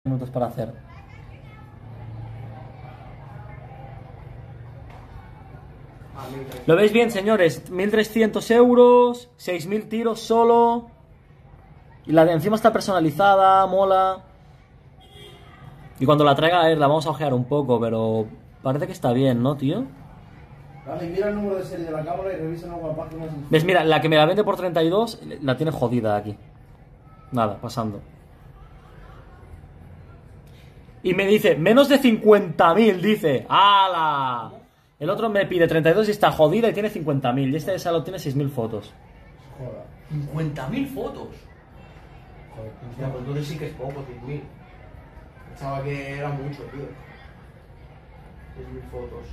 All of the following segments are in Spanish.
minutos para hacer. ¿Lo veis bien, señores? 1.300 euros, 6.000 tiros solo. Y la de encima está personalizada, mola. Y cuando la traiga, a ver, la vamos a ojear un poco, pero parece que está bien, ¿no, tío? Dale, mira el número de serie de la cámara y revisa en alguna página. ¿Ves? Mira, la que me la vende por 32 la tiene jodida aquí. Nada, pasando. Y me dice, menos de 50.000, dice. ¡Hala! El otro me pide 32 y está jodida y tiene 50.000. Y este solo tiene 6.000 fotos. Joder. 50.000 fotos. Joder, Ya, pues entonces sí que es poco, 100.000. Pensaba que era mucho, tío. 6.000 fotos.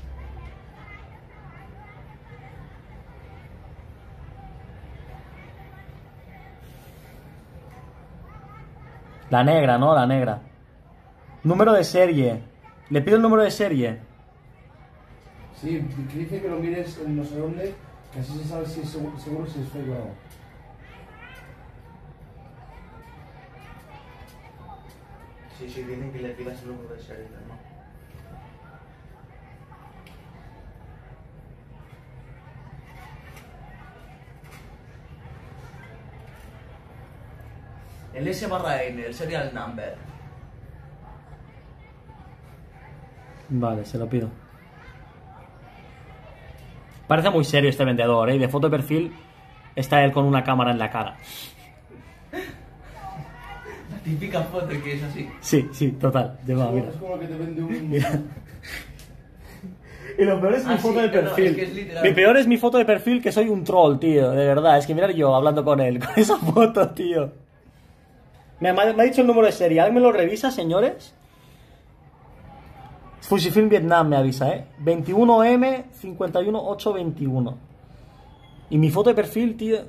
La negra, ¿no? La negra. Número de serie. Le pido el número de serie. Sí, que dice que lo mires en no sé dónde, que así se sabe si es seguro si es fake o no. Sí, dicen que le pidas el número de serie, ¿no? El S/N, el serial number. Vale, se lo pido. Parece muy serio este vendedor, ¿eh? De foto de perfil está él con una cámara en la cara. La típica foto que es así. Sí, total. Lleva, mira. Es como que te vende un... Mira. Y lo peor es mi foto de sí, no, perfil. es que es literal. Mi peor es mi foto de perfil, que soy un troll, tío. De verdad, es que mirar yo hablando con él, con esa foto, tío. Me ha dicho el número de serie. ¿Alguien me lo revisa, señores? Fujifilm Vietnam me avisa, 21M 51821. Y mi foto de perfil, tío.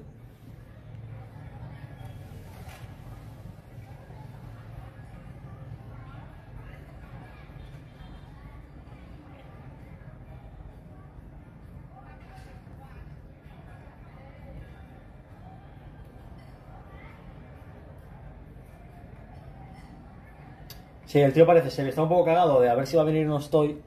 Sí, el tío parece serio. Está un poco cagado de a ver si va a venir o no estoy.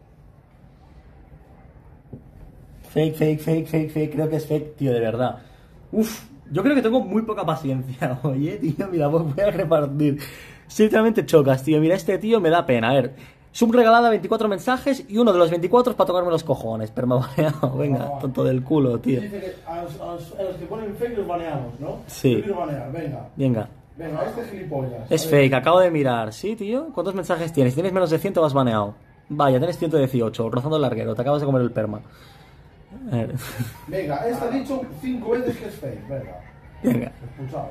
Fake. Creo que es fake, tío, de verdad. Uf, yo creo que tengo muy poca paciencia. Oye, tío, mira, voy a repartir. Sinceramente chocas, tío. Mira, este tío me da pena. A ver, subregalada 24 mensajes y uno de los 24 es para tocarme los cojones. Permabaneado. Venga, tonto del culo, tío. Dice que a los que ponen fake los baneamos, ¿no? Sí. Yo quiero banear, venga. Venga. Venga, este gilipollas. Es A ver. fake, acabo de mirar. ¿Sí, tío? ¿Cuántos mensajes tienes? Si tienes menos de 100 te vas baneado. Vaya, tienes 118, rozando el larguero. Te acabas de comer el perma. A ver. Venga, este ha dicho 5 veces que es fake, venga. Expulsado.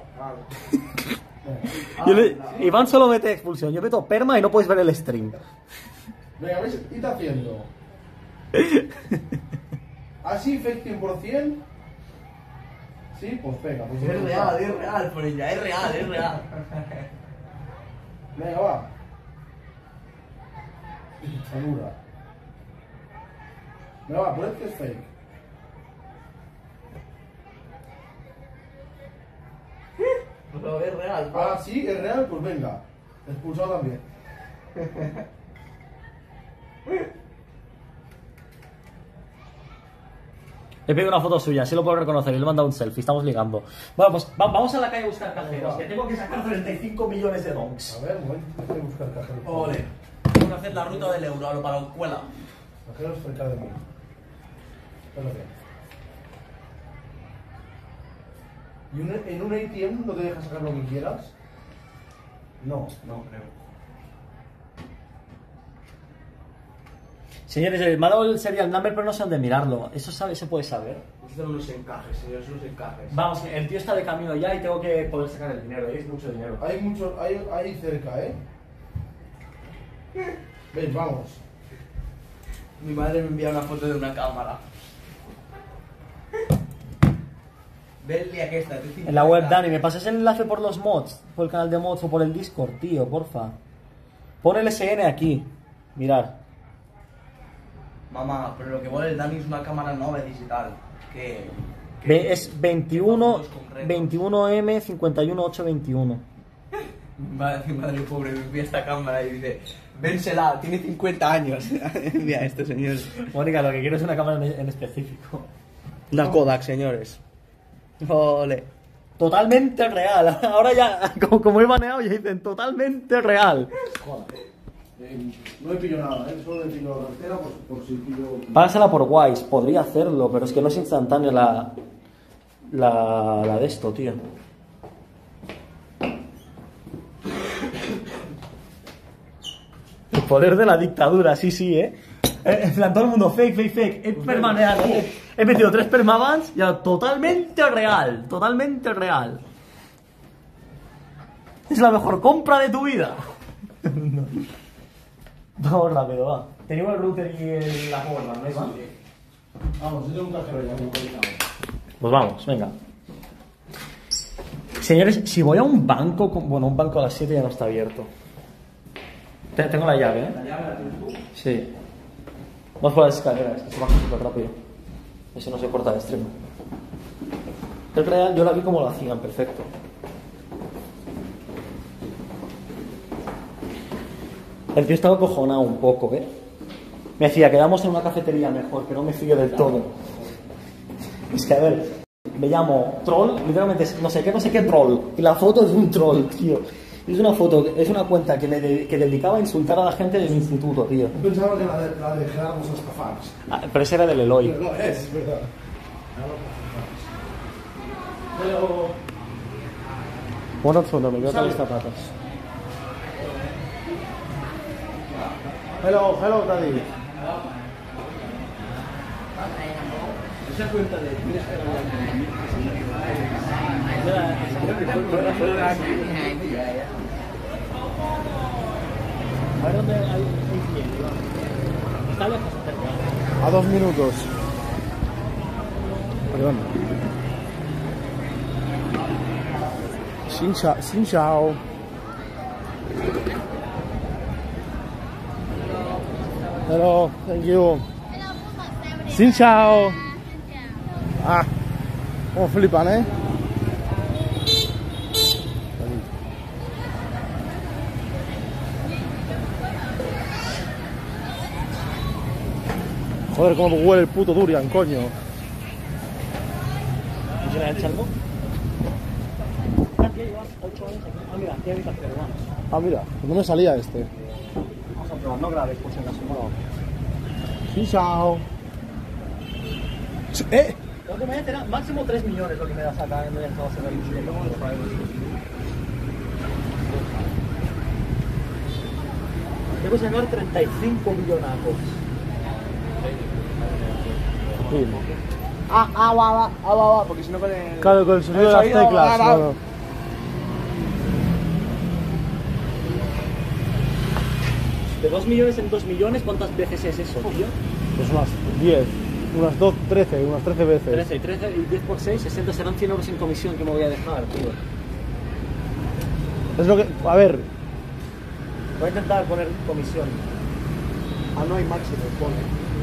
Venga. Iván solo mete expulsión. Yo meto perma y no puedes ver el stream. Venga, ¿ves? ¿Qué está haciendo? ¿Así fake 100%? Sí, pues venga. Pues Es real, por ella, es real. Venga, va. Salura. Venga, va, poned que es fake. No, es real. Ah, sí, es real, pues venga. Expulsado también. Le pido una foto suya, así lo puedo reconocer. Y le he mandado un selfie, estamos ligando. Bueno, pues vamos a la calle a buscar cajeros, que tengo que sacar 35 millones de donks. A ver, un momento, tengo que buscar cajeros. Ole. Tengo que hacer la ruta del euro a lo para la escuela. Cajeros cerca de mí. Espérate. ¿Y en un ATM no te deja sacar lo que quieras? No. No, creo. Señores, me ha dado el serial number, pero no sé dónde mirarlo. ¿Eso se puede saber? Estos son los encajes, señores, son los encajes. Vamos, que el tío está de camino ya y tengo que poder sacar el dinero. Es mucho dinero. Hay mucho, hay cerca, ¿eh? Ven, vamos. Mi madre me envía una foto de una cámara. Verle aquí está. En la web, Dani, ¿me pasas el enlace por los mods? ¿Por el canal de mods o por el Discord, tío? Porfa. Pon el SN aquí. Mirad. Mamá, pero lo que vale el Dani es una cámara nueva digital. Que Es 21M 51821. Madre pobre, me envía esta cámara y dice, vénsela, tiene 50 años. Envía esto, señores. Mónica, lo que quiero es una cámara en específico. Una Kodak, señores. Ole. Totalmente real. Ahora ya, como he baneado, ya dicen totalmente real. Joder. No he pillado nada, solo he pillado la cartera por si pillo... Pásala por Wise, podría hacerlo, pero es que no es instantánea la de esto, tío. El poder de la dictadura, sí, en plan, todo el mundo fake. He permaneado, he metido 3 permabans y ahora totalmente real. Es la mejor compra de tu vida. No. Vamos rápido, va. Tenemos el router y la forma, ¿no? ¿Va? Vamos, yo tengo un cajero ya, muy coordinado. Pues vamos, venga. Señores, si voy a un banco, bueno, un banco a las 7 ya no está abierto. Tengo la llave, ¿eh? ¿La llave la tienes tú? Sí. Vamos por las escaleras, que se baja súper rápido. Eso no se corta de extremo. El real, yo la vi como lo hacían, perfecto. El tío estaba acojonado un poco, ¿eh? Me decía, quedamos en una cafetería mejor, que no me fío del todo. Es que, a ver, me llamo Troll, literalmente es no sé qué Troll. Y la foto es un troll, tío. Es una foto, es una cuenta que dedicaba a insultar a la gente del instituto, tío. Yo pensaba que la de Gerardo Sostafans. Ah, pero ese era del Eloy. No, es verdad. Pero... Bueno, fondo, me quedo con las zapatas. Hello, Daddy. Esa cuenta de... A ver dónde hay un cliente. Está lejos, cerca. A 2 minutos. Perdón. Xin chao. Hello, thank you. Xin chao. Ah, cómo flipan, ¿eh? Joder, cómo huele el puto durian, coño. ¿No será el chalmo? Aquí llevas 8 años aquí. Ah, mira, aquí hay habitación, vamos. Ah, mira, no me salía este. Vamos a probar, no grabes por si acaso. No. Xin chao. Lo que me da será máximo 3 millones lo que me das acá en vez de Estados Unidos. Tengo que sacar 35 millonacos. Sí. Va, porque si no con el... Claro, con el sonido de las sonido, teclas. Claro. De 2 millones en 2 millones, ¿cuántas veces es eso, tío? Pues unas 10, unas 13 veces. 13 y 13 y 10 por 6, 60 serán 100 euros en comisión que me voy a dejar, tío. Es lo que. A ver. Voy a intentar poner comisión. Ah, no hay máximo, pone.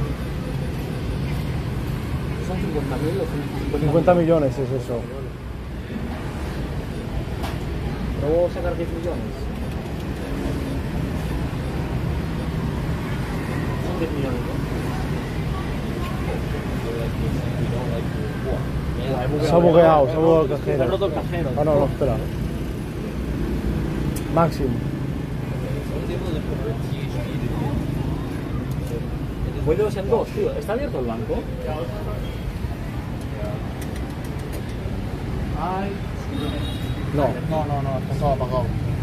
¿Son 50.000 o 50 millones es eso. Pero voy a sacar 10 millones. Son 10 millones, ¿no? Se ha bugueado el cajero. Se ha roto el cajero. Ah, no, espera. Máximo. Voy de 2 en 2, tío. ¿Está abierto el banco? No, está todo apagado.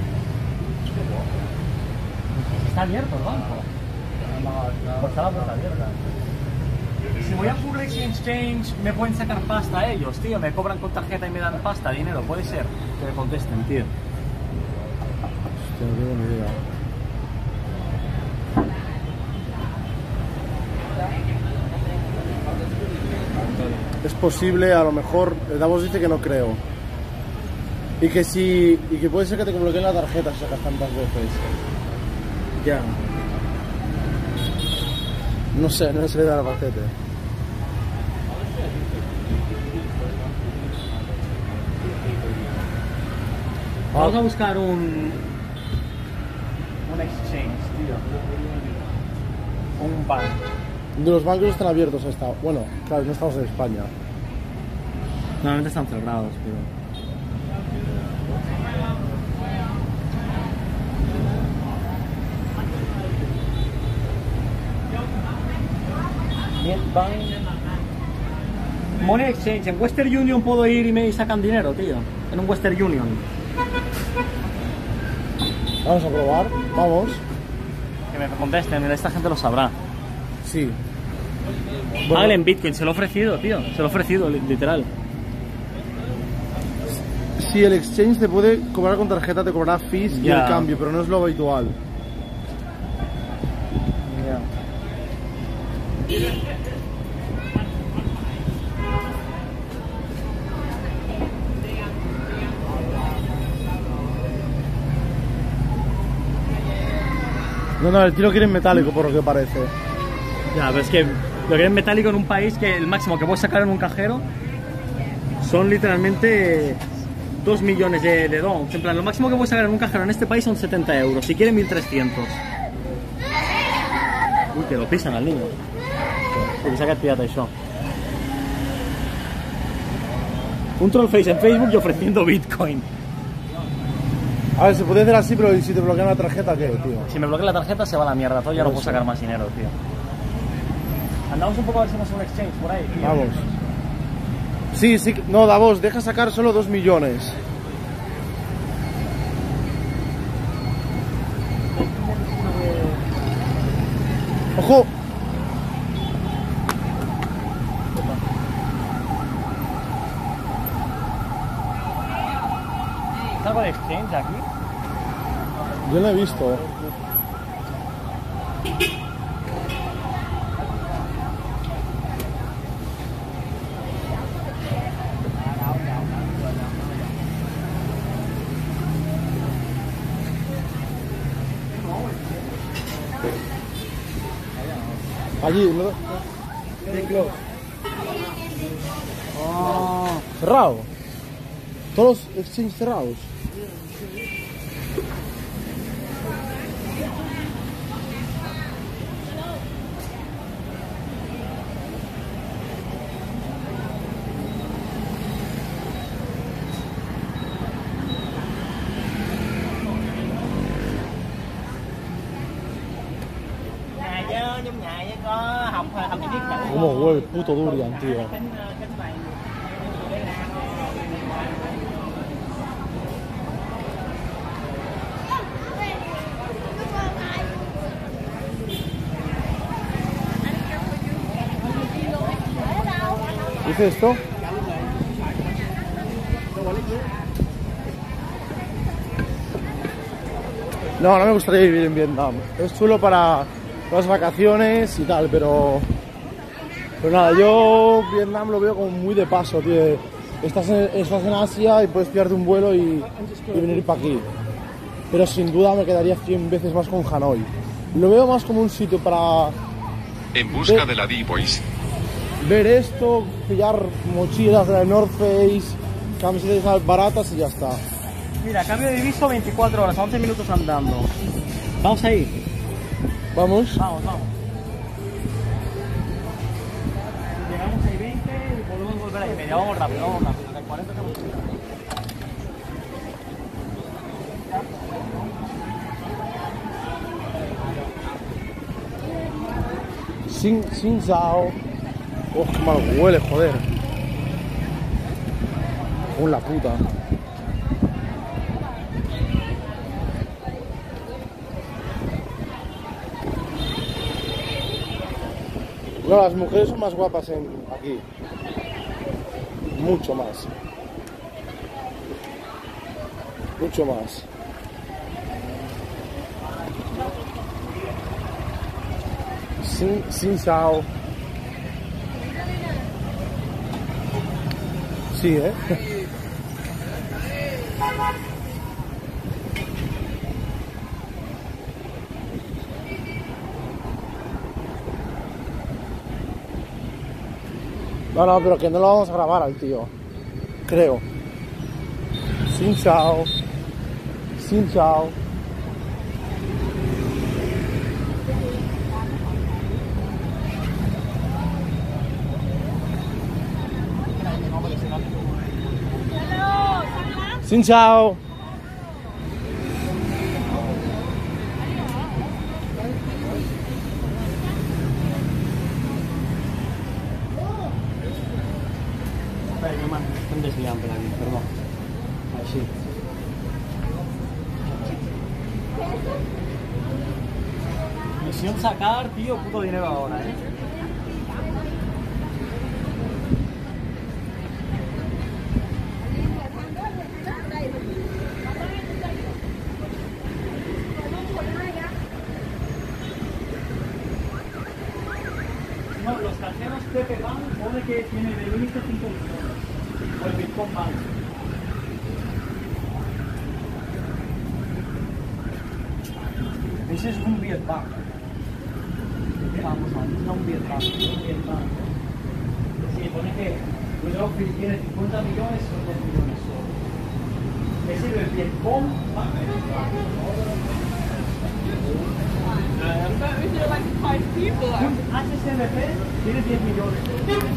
Está abierto el banco. Pues está la puerta abierta. Si voy a Google Exchange, me pueden sacar pasta a ellos, tío. Me cobran con tarjeta y me dan pasta, dinero. Puede ser que me contesten, tío. Hostia, no tengo ni idea. Es posible, a lo mejor. Davos dice que no creo. Y que puede ser que te bloqueen la tarjeta si sacas tantas veces. Ya. No sé, no se le da el paquete. Vamos a buscar un exchange, tío. Un banco. De los bancos están abiertos hasta... Bueno, claro, no estamos en España. Normalmente están cerrados, pero... Money Exchange. En Western Union puedo ir y me sacan dinero, tío. En un Western Union. Vamos a probar, vamos. Que me contesten, mira, esta gente lo sabrá. Sí. Págale en Bitcoin, se lo he ofrecido, tío. Se lo he ofrecido, literal. Si el exchange te puede cobrar con tarjeta, te cobrará fees y Ya. el cambio, pero no es lo habitual. No, el tiro quiere en metálico, por lo que parece. Ya, pero es que lo que es metálico en un país que el máximo que puedes sacar en un cajero son literalmente 2 millones de dons. En plan, lo máximo que puedes sacar en un cajero en este país son 70 euros. Si quieren 1.300. Uy, que lo pisan al niño. Porque saca pirata eso. Un trollface en Facebook y ofreciendo Bitcoin. A ver, se puede hacer así, pero ¿y si te bloquean la tarjeta qué, tío? Si me bloquea la tarjeta se va a la mierda. Todo ya no puedo sacar más dinero, tío. Andamos un poco a ver si nos un exchange por ahí, tío. Vamos. Sí, sí, no, Davos, deja sacar solo 2 millones. ¡Ojo! ¿Está algo de exchange aquí? Yo lo he visto. Allí, ¿no? Oh. Cerrado. Todos los exchanges cerrados. Cómo huele el puto durian, tío. ¿Dice esto? No, no me gustaría vivir en Vietnam. Es chulo para las vacaciones y tal, pero nada, yo Vietnam lo veo como muy de paso, tío. Estás en Asia y puedes pillarte un vuelo y venir para aquí. Pero sin duda me quedaría 100 veces más con Hanoi. Lo veo más como un sitio para En busca de la D-Boys. ver esto, pillar mochilas de la North Face, camisetas baratas y ya está. Mira, cambio de diviso 24 horas, 11 minutos andando. Vamos ahí. Vamos. Vamos. Llegamos ahí 20 y podemos volver ahí media. Vamos rápido. De 40 estamos. Sin Sao. Oh, qué mal huele, joder. Con la puta. No, las mujeres son más guapas aquí. Mucho más. Mucho más. Sin Sao. Sí, ¿eh? No, pero que no lo vamos a grabar al tío. Creo. Sin Sao. Xin chào. Xin chào. Espera, que m'han desviat per aquí, perdó. Així. Misión sacar, tío, puto dinero ahora, ¿eh? No, los cajeros Pepe Bank pone que tiene de límite 5 millones. O el Bitcoin Bank. Ese es un Vietbank. Vamos a ver, no un Vietbank, es un Vietbank. Sí, pone que Withdraw tiene 50 millones o 10 millones solo. Ese es el Vietcom Bank. But if you're like 5 people, Un HSBC tiene 10 millones.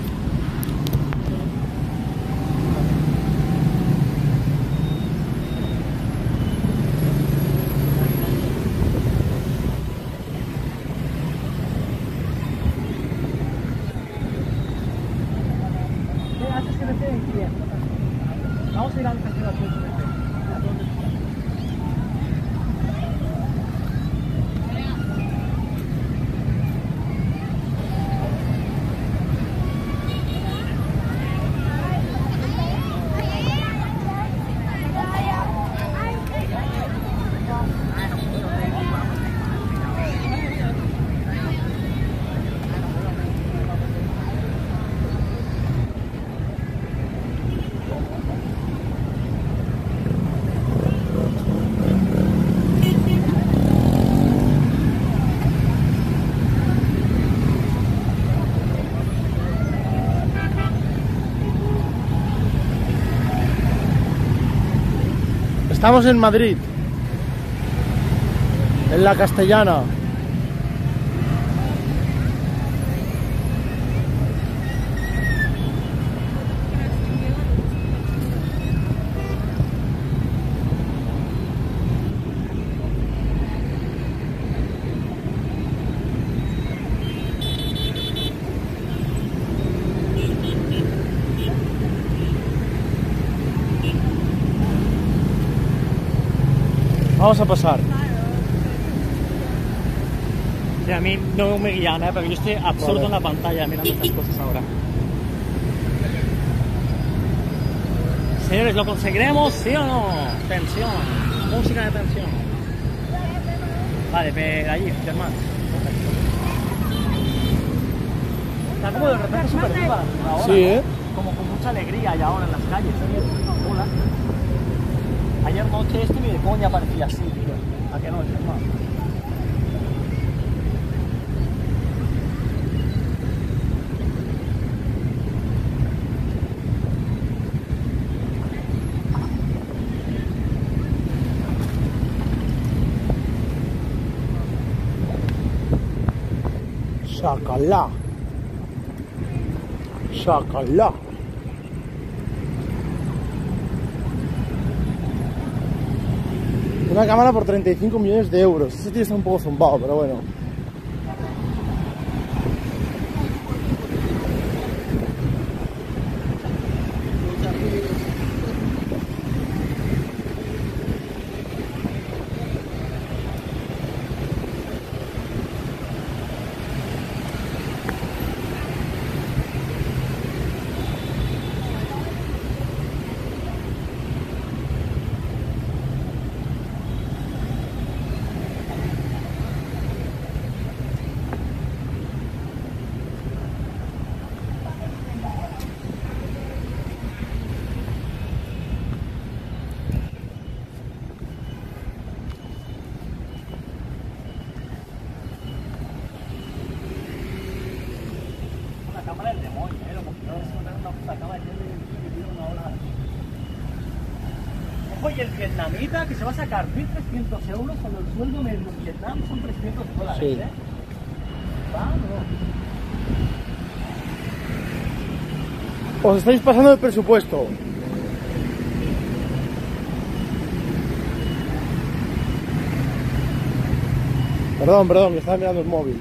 HSBC en quién? Vamos a ir al cajero HSBC. Estamos en Madrid, en la Castellana. Vamos a pasar. Sí, a mí no me guían, porque yo estoy absorto en la pantalla mirando estas cosas ahora. Señores, ¿lo conseguiremos? ¿Sí o no? Tensión. Música de tensión. Vale, pero allí, Germán. Está como de repente súper viva ahora. Sí, ¿eh? Como con mucha alegría y ahora en las calles. Hola. Ayer noche esto ni de coña parecía así, tío. ¿A qué no, Germán? Sácala. Sácala. Una cámara por 35 millones de euros. Ese tío está un poco zumbado, pero bueno. cámara del demonio, los computadores se encontraron una puta cámara y tiene una hora. Oye, el vietnamita que se va a sacar 1.300 euros cuando el sueldo medio en Vietnam son $300, Sí. ¿eh? Vamos. Os estáis pasando el presupuesto. Perdón, que estaba mirando el móvil.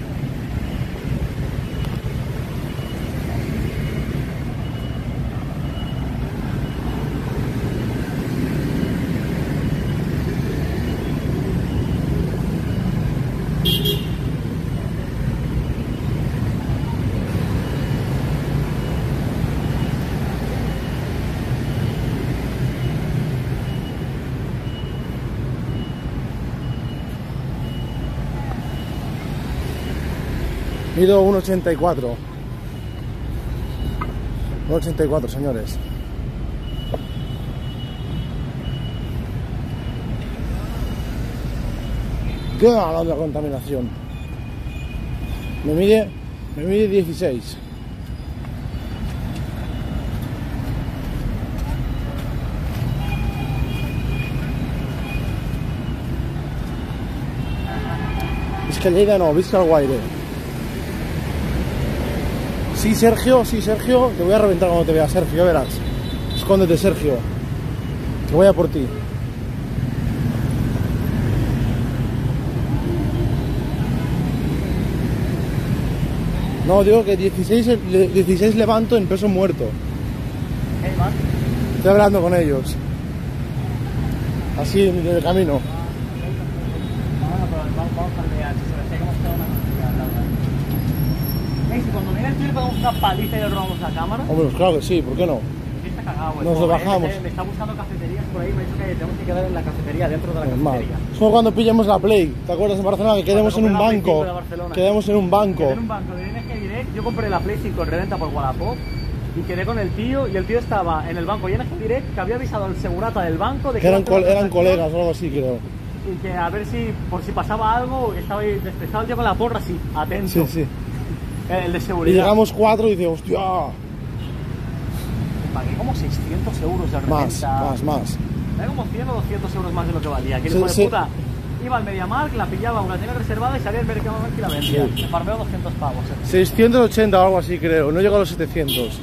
Mido 1,84. 1,84, señores. ¿Qué hablando de la contaminación? Me mide 16. Es que Lleida no, visca el Guaire. Sí, Sergio, te voy a reventar cuando te vea, Sergio, verás. Escóndete, Sergio. Que voy a por ti. No, digo que 16 levanto en peso muerto. Hey, man. Estoy hablando con ellos. Así, en el camino. Vamos a olvidar, si se ve que hemos quedado una cantidad, la verdad. Hey, si cuando viene el tío le pegamos una paliza y le robamos la cámara, Hombre, pues claro que sí, ¿por qué no? sí está cagado, güey. Nos lo Joder, bajamos. Me está buscando cafeterías por ahí, me ha dicho que tenemos que quedar en la cafetería, dentro de la Normal. cafetería. Es como cuando pillamos la Play. ¿Te acuerdas en Barcelona que quedamos en un compré la Play banco? 5 de Barcelona. Quedamos en un banco. Quedé en un banco de ING Direct, yo compré la Play 5 en reventa por Wallapop y quedé con el tío y el tío estaba en el banco ING Direct que había avisado al segurata del banco de Que eran, iba a hacer una eran transacción colegas o algo así, creo. y que a ver si, por si pasaba algo, estaba ahí despejado el tío con la porra así, atento. Sí, sí. El de Y seguridad. llegamos 4 y dice, hostia. Pagué como 600 euros de reventa. Más. Pagué como 100 o 200 euros más de lo que valía. Que el Sí, hijo de sí. puta iba al MediaMarkt, la pillaba, la tenía reservada y salía al MediaMarkt y la vendía. Sí. Me farmeo 200 pavos. 680 o algo así, creo. No llegó a los 700.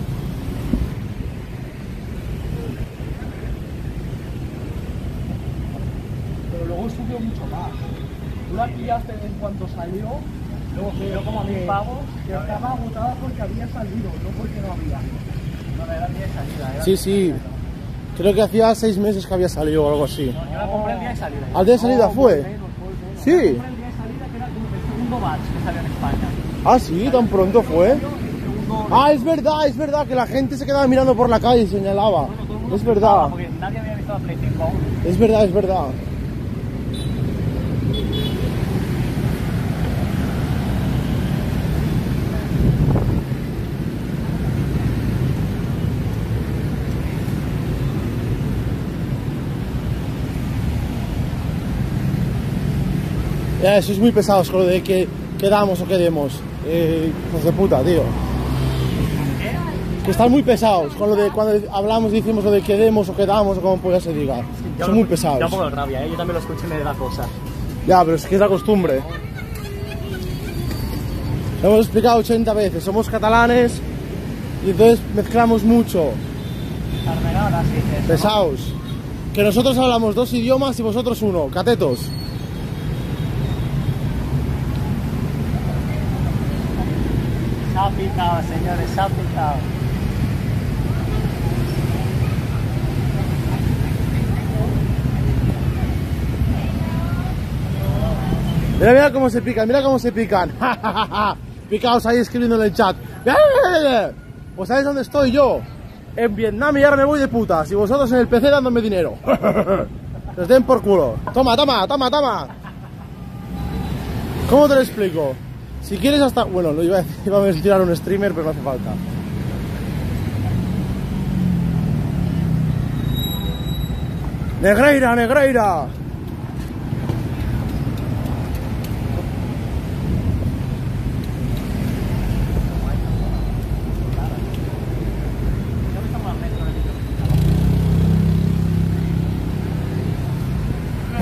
Pero luego subió mucho más. Tú la pillaste en cuanto salió, luego subió como a 1000 pavos, que estaba agotada porque había salido, no porque no había. No, era día de salida. Era Sí. Creo que hacía 6 meses que había salido o algo así. No, yo la compré el día de salida. ¿Al día de salida fue? Menos. Sí. La compré el día de salida que era como el segundo batch que salió en España. Ah, sí, tan pronto fue. El segundo... Ah, es verdad, que la gente se quedaba mirando por la calle y señalaba. Bueno, todo el mundo Es se verdad, flipaba porque nadie había visto la Play 5 aún. es verdad. Ya, sois muy pesados con lo de que quedamos o quedemos. Hijos de puta, tío. Que están muy pesados con lo de cuando hablamos y decimos lo de quedemos o quedamos o como pues ya se diga. Son muy pesados. Ya un poco de rabia, ¿eh? Yo también lo escucho y me da cosa. Ya, pero es que es la costumbre. Lo hemos explicado 80 veces. Somos catalanes y entonces mezclamos mucho. Carmenada, sí, eso, Pesados. Que nosotros hablamos 2 idiomas y vosotros 1. Catetos. Se ha picado, señores, se ha picado. Mira cómo se pican, mira cómo se pican. Picaos ahí escribiendo en el chat. Pues ¿sabéis dónde estoy yo? En Vietnam y ahora me voy de putas. Y vosotros en el PC dándome dinero. Les den por culo. Toma. ¿Cómo te lo explico? Si quieres hasta... Bueno, lo iba a mencionar un streamer, pero no hace falta. ¡Negreira!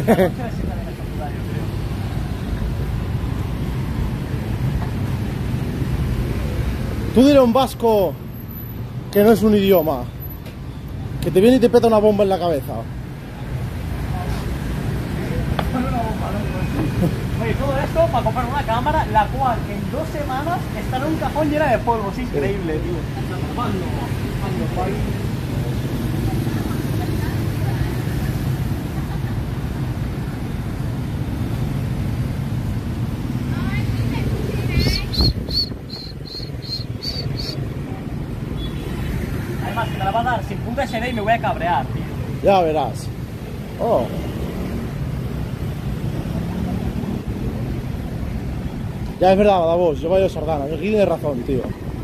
Tú dile a un vasco que no es un idioma, que te viene y te peta una bomba en la cabeza. Oye, todo esto para comprar una cámara, la cual en 2 semanas está en un cajón llena de polvo. Es increíble, tío. Además, que me la va a dar sin punta SD y me voy a cabrear, tío. Ya verás. Oh. Ya es verdad, Davos, yo vaya sardana, aquí tienes razón, tío.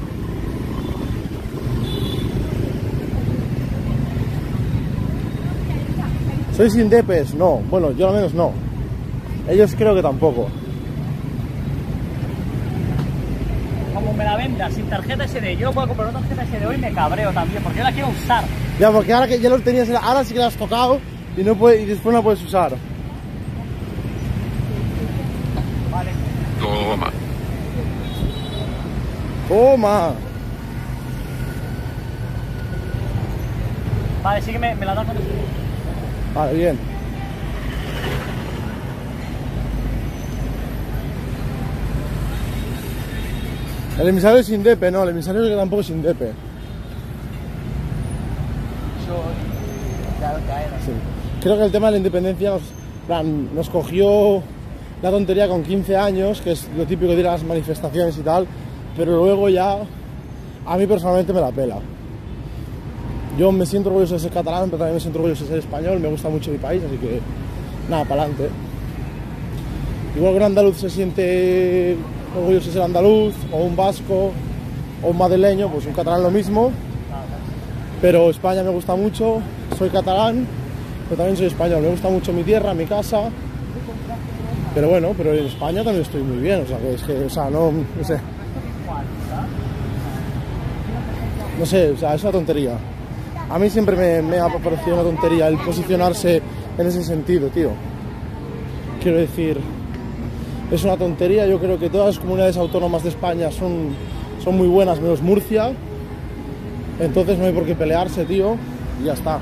¿Sois indepes? No, bueno, yo al menos no. Ellos creo que tampoco. Como me la venda sin tarjeta SD, yo no puedo comprar una tarjeta SD hoy, me cabreo también, porque yo la quiero usar. Ya, porque ahora que ya lo tenías, ahora sí que la has tocado y, no puede, y después no la puedes usar. Vale. Toma. ¡Toma! Vale, sí que me la das con SD. Vale, bien. El emisario es indepe, no, el emisario que tampoco es indepe. Sí. Creo que el tema de la independencia nos cogió la tontería con 15 años, que es lo típico de ir a las manifestaciones y tal, pero luego ya a mí personalmente me la pela. Yo me siento orgulloso de ser catalán, pero también me siento orgulloso de ser español, me gusta mucho mi país, así que nada, para adelante. Igual que un andaluz se siente orgulloso de ser andaluz, o un vasco, o un madrileño, pues un catalán lo mismo. Pero España me gusta mucho, soy catalán, pero también soy español, me gusta mucho mi tierra, mi casa. Pero bueno, pero en España también estoy muy bien, o sea, que es que, o sea, no sé. No sé, o sea, es una tontería. A mí siempre me ha parecido una tontería el posicionarse en ese sentido, tío. Quiero decir, es una tontería, yo creo que todas las comunidades autónomas de España son muy buenas, menos Murcia. Entonces no hay por qué pelearse, tío, y ya está.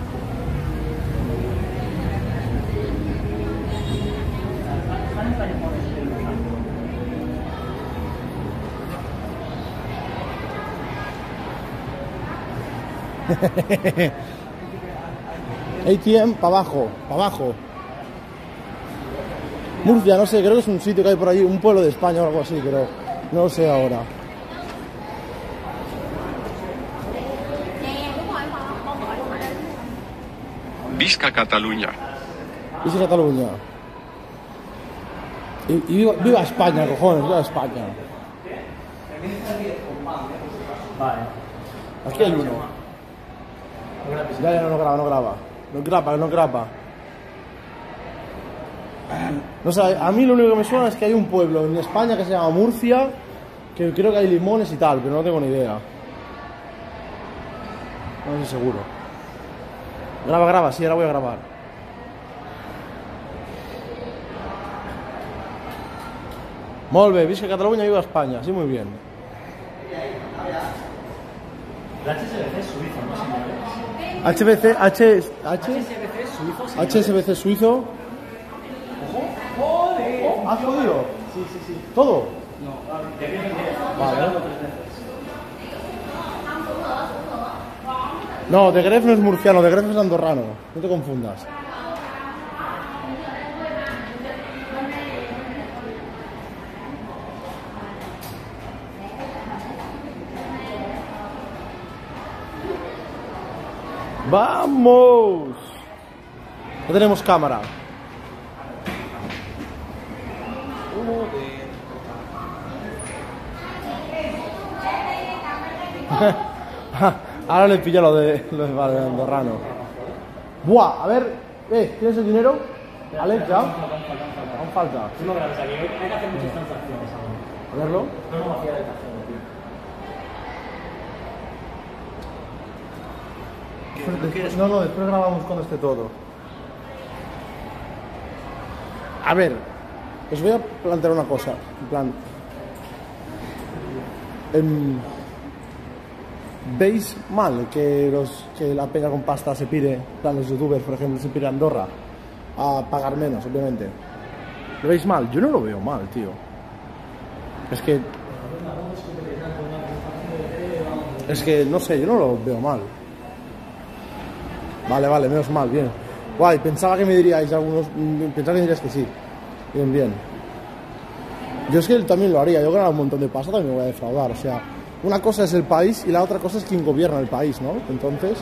ATM para abajo, para abajo. Murcia, no sé, creo que es un sitio que hay por allí, un pueblo de España o algo así, pero no lo sé ahora. Visca Cataluña. Visca Cataluña. Y viva España, cojones, viva España. Vale. Aquí hay uno. Ya, no graba, no graba. No graba. No sé, a mí lo único que me suena es que hay un pueblo en España que se llama Murcia, que creo que hay limones y tal, pero no tengo ni idea. No estoy seguro. Graba, sí, ahora voy a grabar. Molt bé, visca Catalunya, viva España, sí, muy bien. El HSBC es suizo, ¿no, señores? HSBC suizo. ¿Has jodido? Sí. ¿Todo? No, Vale. No, de Gref no es murciano, de Gref es andorrano, no te confundas. ¡Vamos! No tenemos cámara. Ahora le pillo lo de andorrano. Buah, a ver, ¿tienes el dinero? Alex, ¿ya? Aún falta. Tú no grabes aquí, hay que hacer muchas transacciones aún. A verlo. No vaciar el cajón, tío. No, después grabamos cuando esté todo. A ver, os voy a plantear una cosa. En plan, ¿veis mal que la peña con pasta se pire, en plan los youtubers, por ejemplo, se pire a Andorra a pagar menos, obviamente? ¿Lo veis mal? Yo no lo veo mal, tío. Es que, no sé, yo no lo veo mal. Vale, menos mal, bien. Guay, pensaba que me diríais que sí. Bien. Yo es que también lo haría, yo ganar un montón de pasta también me voy a defraudar, o sea, una cosa es el país y la otra cosa es quien gobierna el país, ¿no? Entonces,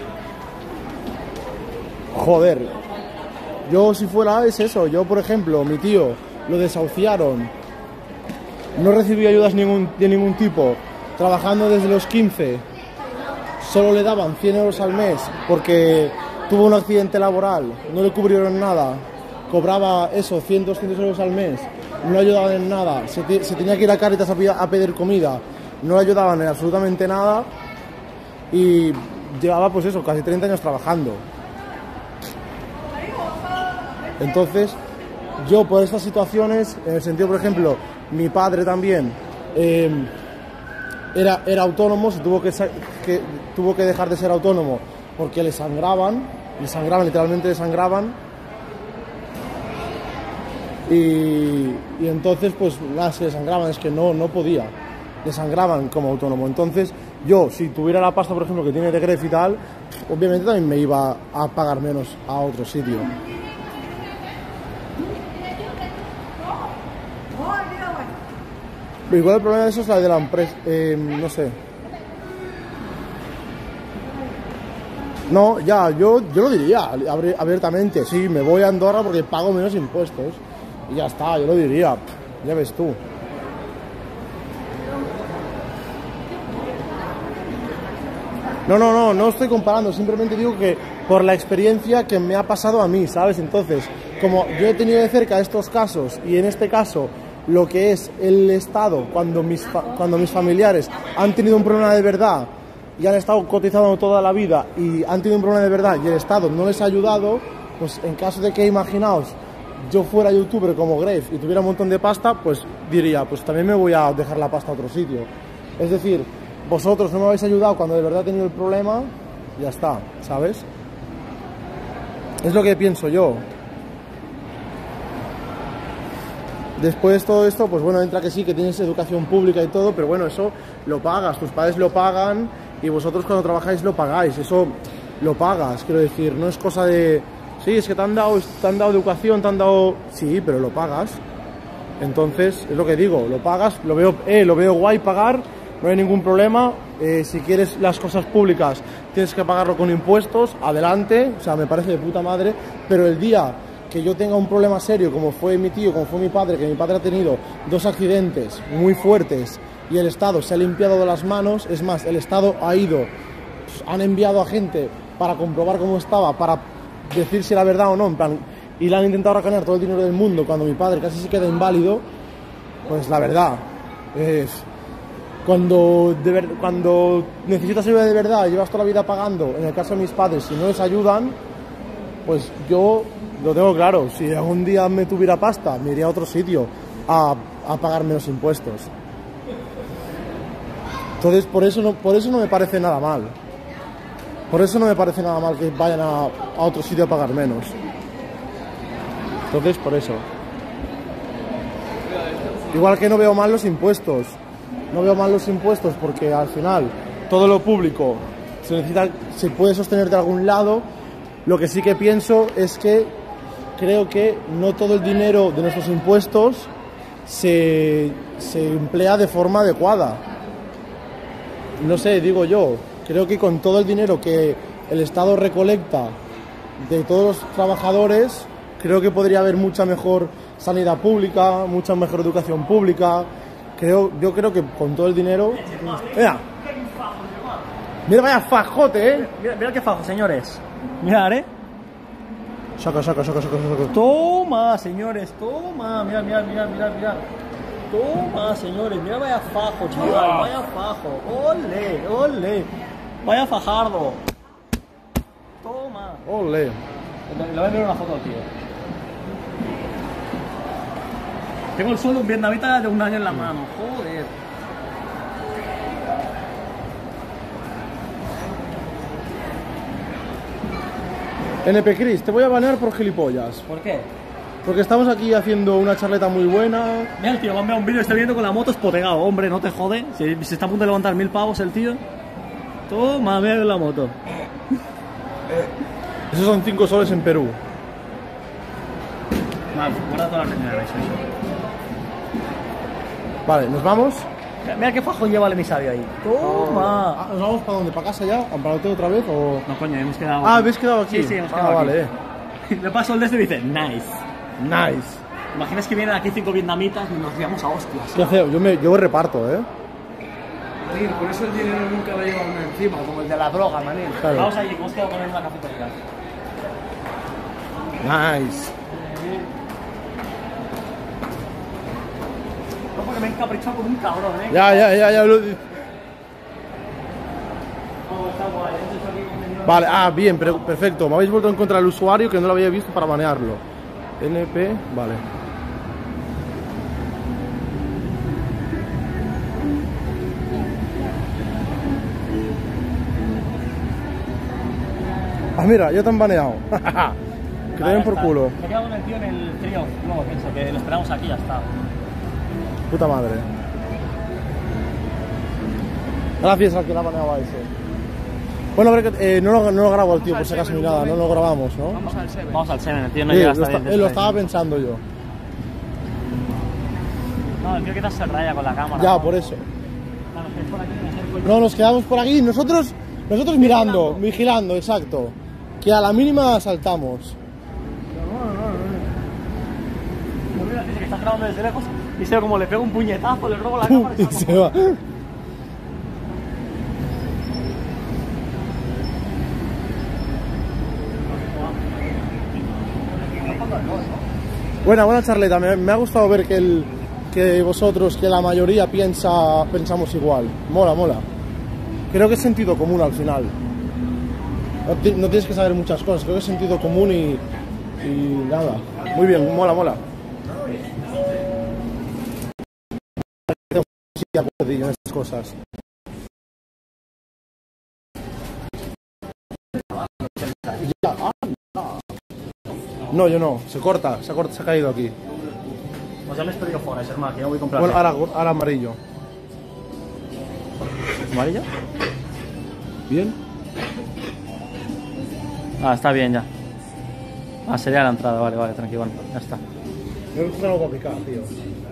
joder, yo si fuera es eso, yo por ejemplo, mi tío lo desahuciaron, no recibía ayudas de ningún tipo, trabajando desde los 15, solo le daban 100 euros al mes porque tuvo un accidente laboral, no le cubrieron nada, cobraba eso, 100, 200 euros al mes, no le ayudaban en nada, se tenía que ir a Cáritas a pedir comida, no le ayudaban en absolutamente nada y llevaba pues eso, casi 30 años trabajando. Entonces, yo por estas situaciones, en el sentido, por ejemplo, mi padre también era autónomo, tuvo que dejar de ser autónomo porque le sangraban, literalmente le sangraban. Y entonces, pues nada, se le sangraban, es que no podía, le sangraban como autónomo. Entonces, yo, si tuviera la pasta, por ejemplo, que tiene de Gref y tal, obviamente también me iba a pagar menos a otro sitio. Pero igual el problema de eso es la de la empresa, no sé. No, ya, yo lo diría abiertamente, sí, me voy a Andorra porque pago menos impuestos. Y ya está, yo lo diría, ya ves tú. No estoy comparando, simplemente digo que por la experiencia que me ha pasado a mí, ¿sabes? Entonces, como yo he tenido de cerca estos casos, y en este caso, lo que es el Estado, cuando mis familiares han tenido un problema de verdad, y han estado cotizando toda la vida, y han tenido un problema de verdad, y el Estado no les ha ayudado, pues en caso de que, imaginaos, yo fuera youtuber como Gref y tuviera un montón de pasta, pues diría, pues también me voy a dejar la pasta a otro sitio. Es decir, vosotros no me habéis ayudado cuando de verdad he tenido el problema, ya está, ¿sabes? Es lo que pienso yo. Después todo esto, pues bueno, entra que sí, que tienes educación pública y todo, pero bueno, eso lo pagas, tus padres lo pagan y vosotros cuando trabajáis lo pagáis, eso lo pagas, quiero decir, no es cosa de... Sí, es que te han dado educación, te han dado... Sí, pero lo pagas. Entonces, es lo que digo, lo pagas, lo veo guay pagar, no hay ningún problema. Si quieres las cosas públicas, tienes que pagarlo con impuestos, adelante, o sea, me parece de puta madre, pero el día que yo tenga un problema serio, como fue mi tío, como fue mi padre, que mi padre ha tenido 2 accidentes muy fuertes y el Estado se ha limpiado de las manos, es más, el Estado ha ido, pues, han enviado a gente para comprobar cómo estaba, para decir si era verdad o no, en plan, y le han intentado racanear todo el dinero del mundo cuando mi padre casi se queda inválido, pues la verdad es cuando necesitas ayuda de verdad, llevas toda la vida pagando, en el caso de mis padres, si no les ayudan, pues yo lo tengo claro, si algún día me tuviera pasta, me iría a otro sitio a pagar menos impuestos. Entonces por eso no me parece nada mal. Por eso no me parece nada mal que vayan a otro sitio a pagar menos. Entonces, por eso. Igual que no veo mal los impuestos. No veo mal los impuestos porque al final todo lo público se puede sostener de algún lado. Lo que sí que pienso es que creo que no todo el dinero de nuestros impuestos se emplea de forma adecuada. No sé, digo yo. Creo que con todo el dinero que el Estado recolecta de todos los trabajadores, creo que podría haber mucha mejor sanidad pública, mucha mejor educación pública. Yo creo que con todo el dinero... Mira, vaya fajote, Mira qué fajo, señores. Mirad, Saca. Toma, señores, toma. Mira. Toma, señores, mira, vaya fajo, chaval, vaya fajo. Ole. Vaya fajardo. Toma. Ole. Le voy a enviar una foto al tío. Tengo el sueldo de un vietnamita de 1 año en la mano. Joder. NP Chris, te voy a banear por gilipollas. ¿Por qué? Porque estamos aquí haciendo una charleta muy buena. Mira, el tío me ha enviado un vídeo, estoy viendo con la moto espotegado. Hombre, no te jode. Se está a punto de levantar 1000 pavos el tío. Toma, mira la moto. Esos son 5 soles en Perú. Vale, guarda todas las reuniones. Vale, ¿nos vamos? Mira qué fajón lleva el emisario ahí. Toma. ¿Nos vamos para dónde? ¿Para casa ya? ¿Para hotel otra vez? O... No, coño, hemos quedado. Ah, ¿habéis quedado aquí? Sí, sí, hemos quedado vale. aquí. Le paso el de este y dice, nice. Nice. Imaginas que vienen aquí 5 vietnamitas y nos liamos a hostias. ¿Qué hace? Yo reparto, ¿eh? Manín, por eso el dinero nunca lo lleva uno encima, como el de la droga, manín. Claro. Vamos allí, que hemos quedado con él en una cafetería. Nice. No, porque me he encaprichado como un cabrón, ¿eh? Ya. Oh, está guay. Hemos hecho aquí contenido. Vale, bien, pero perfecto. Me habéis vuelto a encontrar al usuario que no lo había visto para banearlo. NP, vale. Ah, mira, ya te han baneado. Que te den por culo. Me he quedado con el tío en el trío. No, pienso que lo esperamos aquí y ya está. Puta madre. Gracias al que la ha baneado a ese. Bueno, pero que, no lo grabo al tío por si acaso ni nada, no lo grabamos, ¿no? Vamos al Seven. Vamos al Seven, el tío no Sí, llega lo, hasta bien. lo estaba pensando yo. No, el tío quizás se raya con la cámara. Ya, ¿no? por eso. Claro, que es por aquí, mejor coño. No, nos quedamos por aquí, nosotros mirando, vigilando, exacto. Que a la mínima saltamos. Mira, dice que estás grabando desde lejos y se ve como le pego un puñetazo, le robo la cámara y Y se va. Buena charleta, me ha gustado ver que vosotros, que la mayoría pensamos igual. Mola. Creo que es sentido común al final. No tienes que saber muchas cosas, creo que es sentido común y nada. Muy bien, mola. En estas cosas. No, yo no, se corta, se ha caído aquí. Pues ya me he pedido fuera, hermano, que no voy a comprar. Bueno, ahora amarillo. ¿Amarillo? ¿Bien? Ah, está bien ya. Ah, sería la entrada, vale, tranquilo, bueno, ya está. Me gusta algo para picar, tío.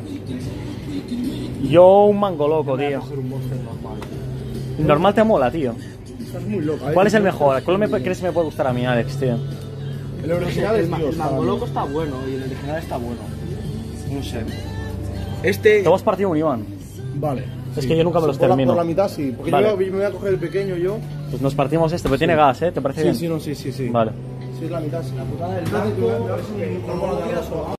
Yo un mango loco, tío. El normal te mola, tío. Estás muy loco. ¿Cuál es el mejor? ¿Cuál crees que me puede gustar a mí, Alex, tío? El original es El Dios. mango loco está bueno y el original está bueno. No sé. Este. Te hemos partido un Iván. Vale. Es que yo nunca me los Por termino. la mitad sí, porque Vale. yo me voy a coger el pequeño yo. Pues nos partimos este, pero tiene gas, ¿eh? ¿Te parece bien? Sí. Vale. Sí, es la mitad, sí. La putada del blanco.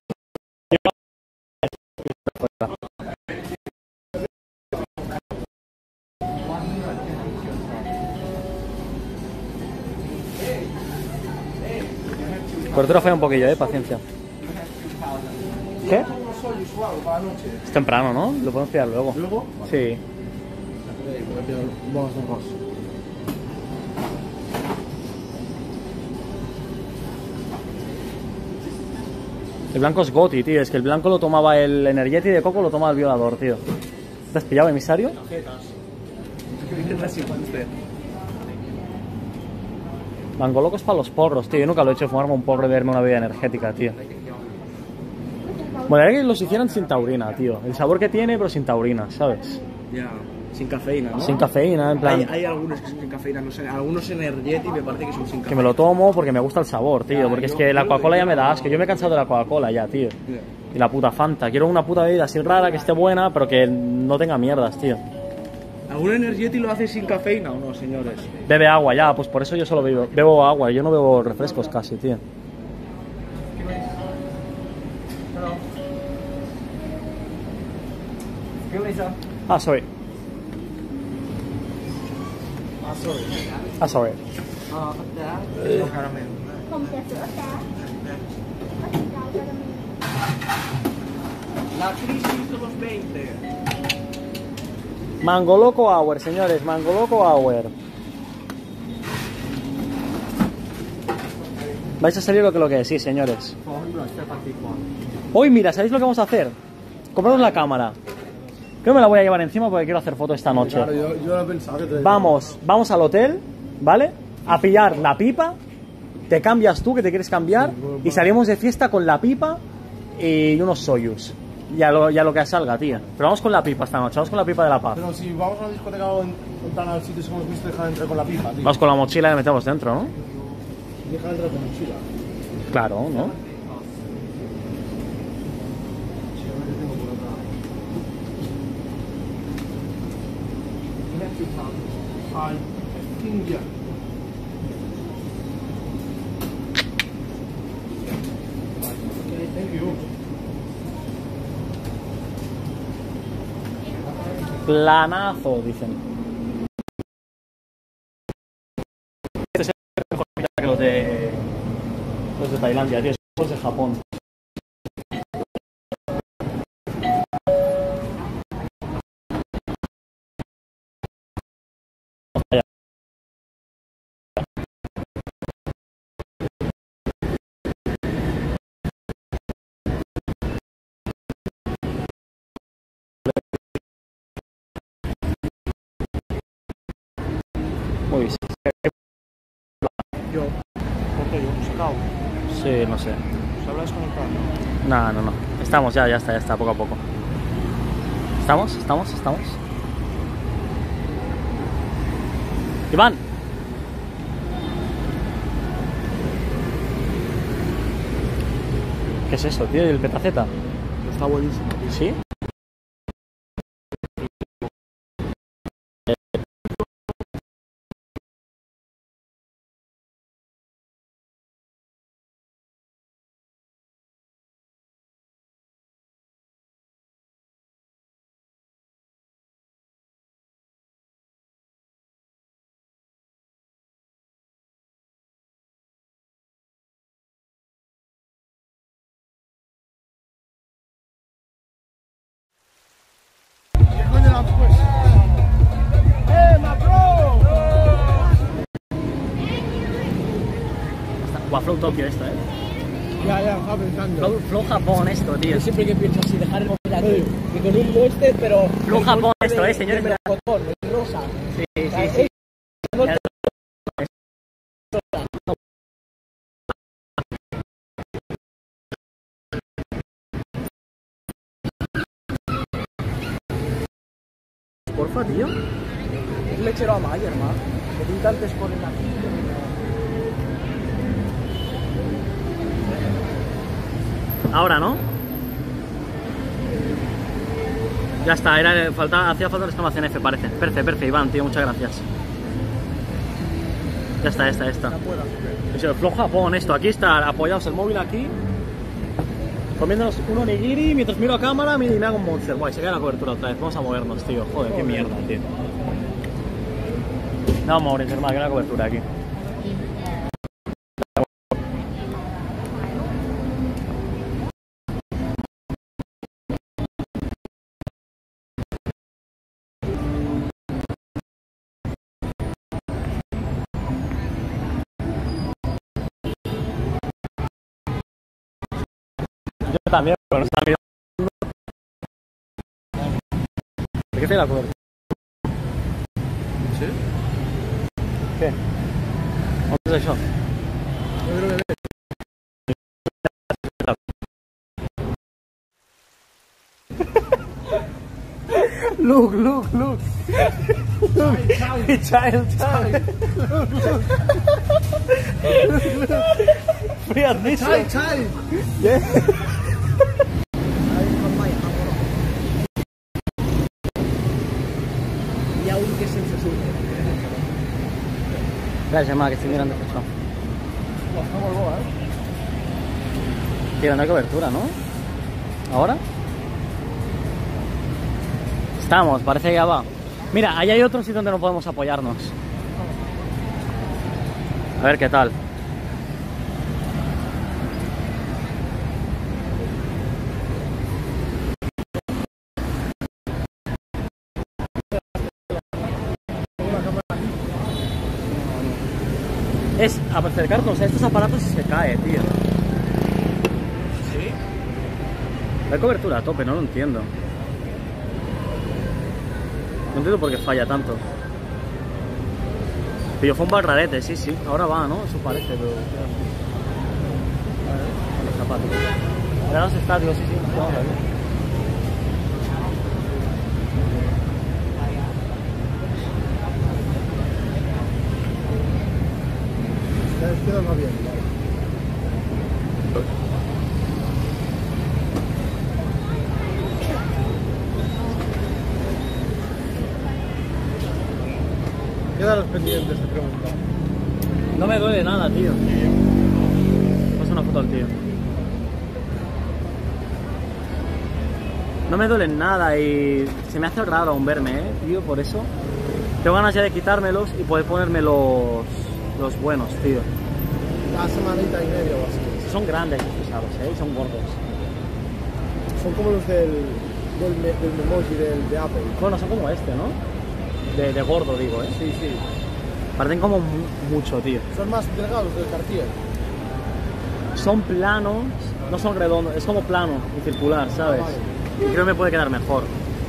Cortero falla un poquillo, paciencia. ¿Qué? Es temprano, ¿no? Lo podemos pillar luego. ¿Luego? Sí. Vamos a hacer dos. El blanco es Goti, tío. Es que el blanco lo tomaba el Energeti de coco, lo tomaba el violador, tío. ¿Te has pillado, emisario? Mango loco es para los porros, tío. Yo nunca lo he hecho, fumarme un porro y beberme una bebida energética, tío. Bueno, que los hicieran sin taurina, tío. El sabor que tiene, pero sin taurina, ¿sabes? Ya, sin cafeína, ¿no? Sin cafeína, en plan... Hay algunos que son sin cafeína, no sé. Algunos Energeti me parece que son sin Que cafeína. me lo tomo porque me gusta el sabor, tío. Porque es que la Coca-Cola ya me da asco. Yo me he cansado de la Coca-Cola ya, tío. Y la puta Fanta. Quiero una puta bebida así rara, que esté buena, pero que no tenga mierdas, tío. ¿Algún Energeti lo hace sin cafeína o no, señores? Bebe agua, ya, pues por eso yo solo bebo agua. Yo no bebo refrescos casi, tío. Ah, sorry. Ah, sorry. Không trà sữa đá. La crisis de los 20. Mango Loco Hour, señores, Mango Loco Hour. Vais a salir lo que es, sí, señores. Hoy, mira, ¿sabéis lo que vamos a hacer? Compraros la cámara. Creo que me la voy a llevar encima porque quiero hacer fotos esta noche. Claro, yo lo he pensado que te... Vamos al hotel, ¿vale? A pillar la pipa. Te cambias tú, que te quieres cambiar. Y salimos de fiesta con la pipa y unos Soyuz. Ya lo que salga, tío. Pero vamos con la pipa esta noche, vamos con la pipa de la paz. Pero si vamos a una discoteca o entrar al sitio que hemos visto, dejar entrar con la pipa, tío. Vamos con la mochila y la metemos dentro, ¿no? Dejar entrar con mochila. Claro, ¿no? Ay, India. Thank you. Planazo, dicen. Este es el mejor que los de Tailandia, tío. Los de Japón. Uy, Yo, ¿por qué? Yo, sacado. sí, no sé. ¿Se habla desconectado? No. Estamos, ya está, poco a poco. ¿Estamos? Iván. ¿Qué es eso, tío? ¿El petaceta? Está buenísimo. ¿Sí? Flow Tokio esto, Ya, estaba pensando. Flow Japón esto, tío. Yo siempre que pienso así, dejar el móvil aquí, y con un Monster, pero... Flow Japón esto, señores. De melocotón, es rosa. Sí. Porfa, tío. Es lechero a Mayer, ma. Que tú tantes ponen aquí. Ahora, ¿no? Ya está, hacía falta la exclamación F, parece. Perfecto, Iván, tío, muchas gracias. Ya está. Eso, Flow Japón, esto, aquí está, apoyados el móvil aquí. Comiéndonos un onigiri, mientras miro a cámara y me hago un monster. Guay, se queda la cobertura otra vez, vamos a movernos, tío. Joder, qué mierda, tío. No, vamos a morir, hermano, que hay la cobertura aquí. Yo también, pero no está mirando. ¿De qué se la cobertura? ¿Sí? ¿Qué? ¿Dónde es eso? Yo creo que Look. Child. Free admission. Chai. Yeah. Y aún que se sube. Gracias, ma, que estoy mirando esto. Tío, no hay cobertura, ¿no? ¿Ahora? Estamos, parece que ya va. Mira, ahí hay otro sitio donde no podemos apoyarnos. A ver qué tal. una cámara aquí. Es acercarnos a estos aparatos y se cae, tío. ¿Sí? La cobertura a tope, no lo entiendo. No entiendo por qué falla tanto. Pero fue un barrarete, sí, sí. Ahora va, ¿no? Eso parece, pero... A ver, con los zapatos. Ahora los estadios, sí, sí. Vamos a ver. La izquierda no bien, vale. Quedan los pendientes, te pregunto. No me duele nada, tío. Pasa una foto al tío. No me duele nada y se me hace raro aún verme, tío, por eso. Tengo ganas ya de quitármelos y poder ponerme los buenos, tío. Una semanita y media o así. Son grandes, pesados, y son gordos. Son como los del Memoji de Apple. Bueno, son como este, ¿no? De gordo, digo, Sí, sí. Parecen como mucho, tío. Son más delgados del Cartier. Son planos, no son redondos, es como plano y circular, ¿sabes? Vale. Y creo que me puede quedar mejor.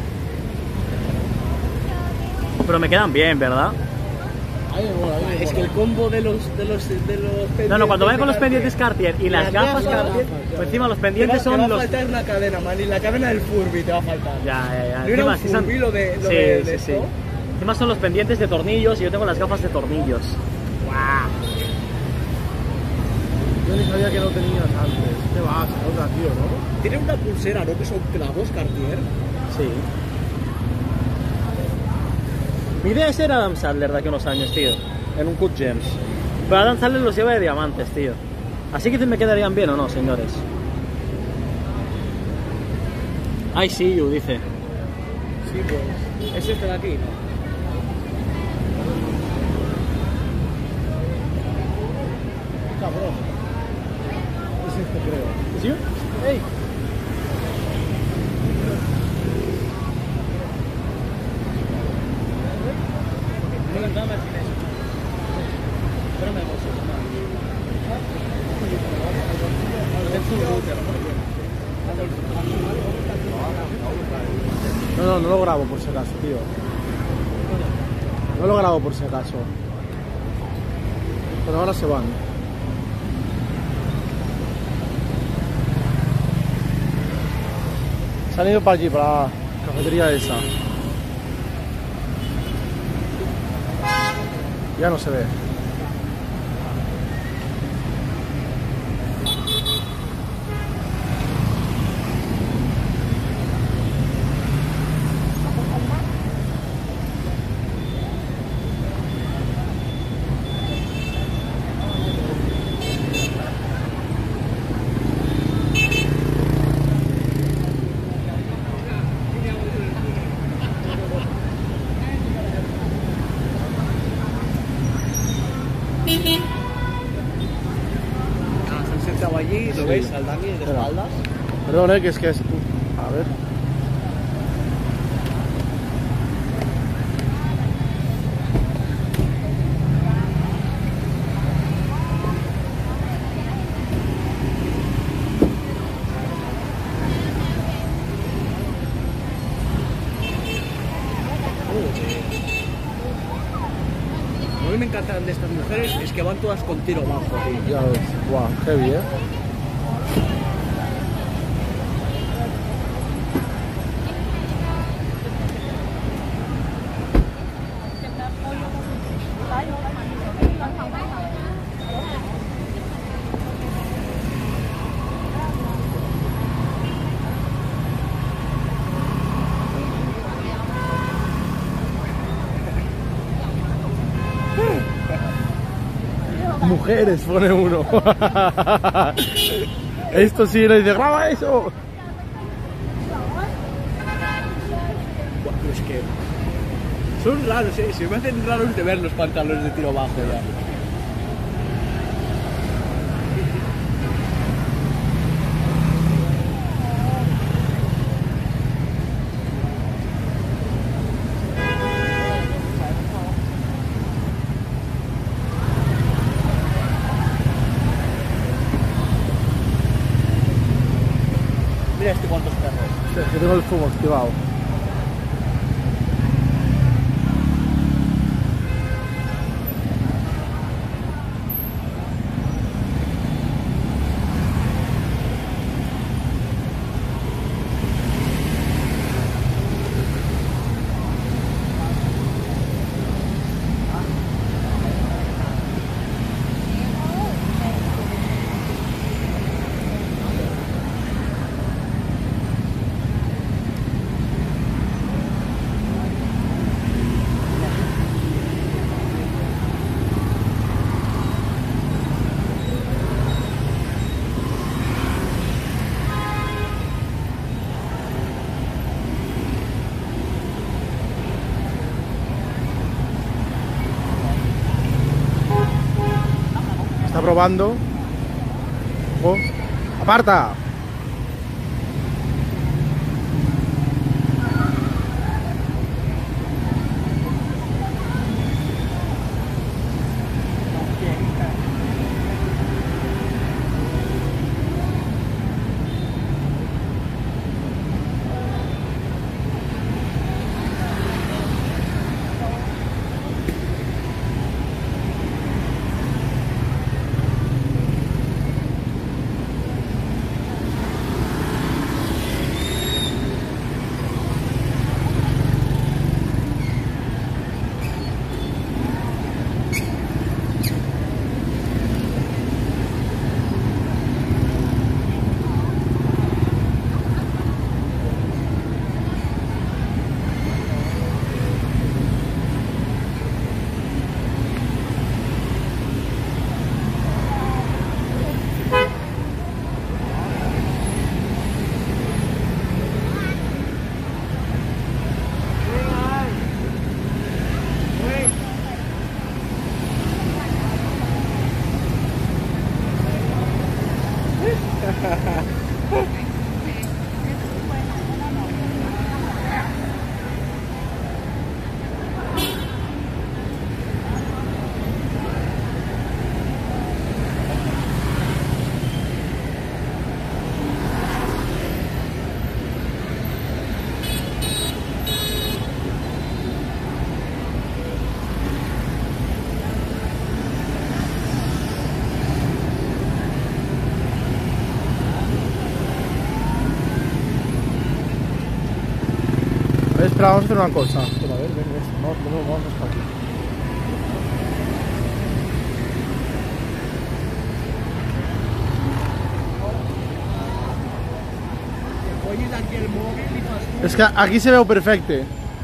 Pero me quedan bien, ¿verdad? Ahí me mola, ahí me Es mola. que el combo de los pendientes... No, cuando vaya con los de pendientes Cartier y las gafas Cartier, pues encima los pendientes son te va los... a faltar una cadena, man, y la cadena del Furby te va a faltar. Ya. ¿No era Encima, un sí son- Furby lo de Sí, de sí. esto? Encima son los pendientes de tornillos y yo tengo las gafas de tornillos. Yo ni sabía que lo tenías antes. ¿Qué vas? Otra, tío, ¿no? Tiene una pulsera, ¿no? Que son clavos Cartier. Sí. Mi idea es ser Adam Sandler de aquí a unos años, tío. En un Cut Gems. Pero Adam Sandler los lleva de diamantes, tío. Así que me quedarían bien o no, señores. I see you, dice. Sí, pues. ¿Es este de aquí? Cabrón. Es este, creo. ¿Sí? ¡Ey! No lo grabo por si acaso, tío. No lo grabo por si acaso. Pero ahora se van. Se han ido para allí, para la cafetería esa. Ya no se ve. Se han sentado allí, ¿lo Sí. veis? Al Dani de Espera. espaldas. Perdón, que es que es... A ver. A mí me encantan de estas mujeres, es que van todas con tiro bajo, tío. Ya ves. Guau, heavy, Mujeres, pone uno. Esto sí, le dice, graba eso. Buah, pero es que son raros, se me hacen raros de ver los pantalones de tiro bajo ya. tengo el fuego activado. Está probando. Oh, ¡aparta! Espera, vamos a hacer una cosa. Espera, a ver, ven, vamos hasta aquí. Es que aquí se veu perfecte.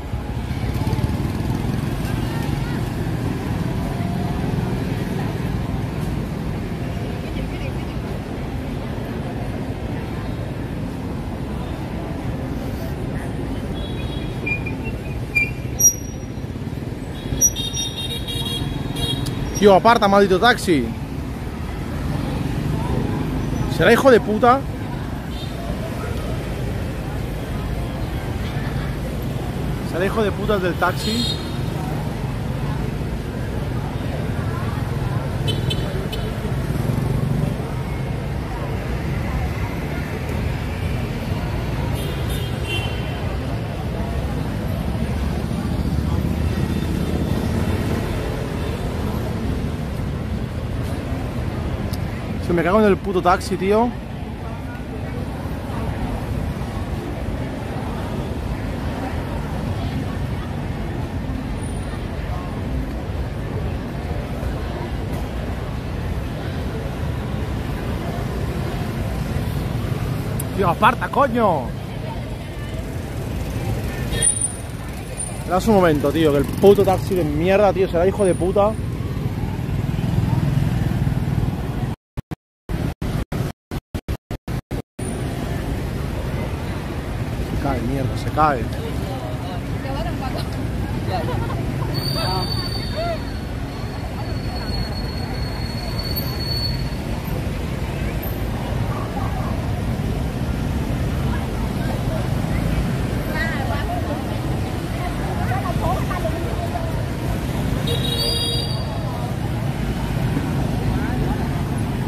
Tío, aparta, maldito taxi. ¿Será hijo de puta? ¿Será hijo de puta el del taxi? Se me cago en el puto taxi, tío. Tío, aparta, coño. Esperad un momento, tío, que el puto taxi de mierda, tío, será hijo de puta. Se cae, mierda, se cae.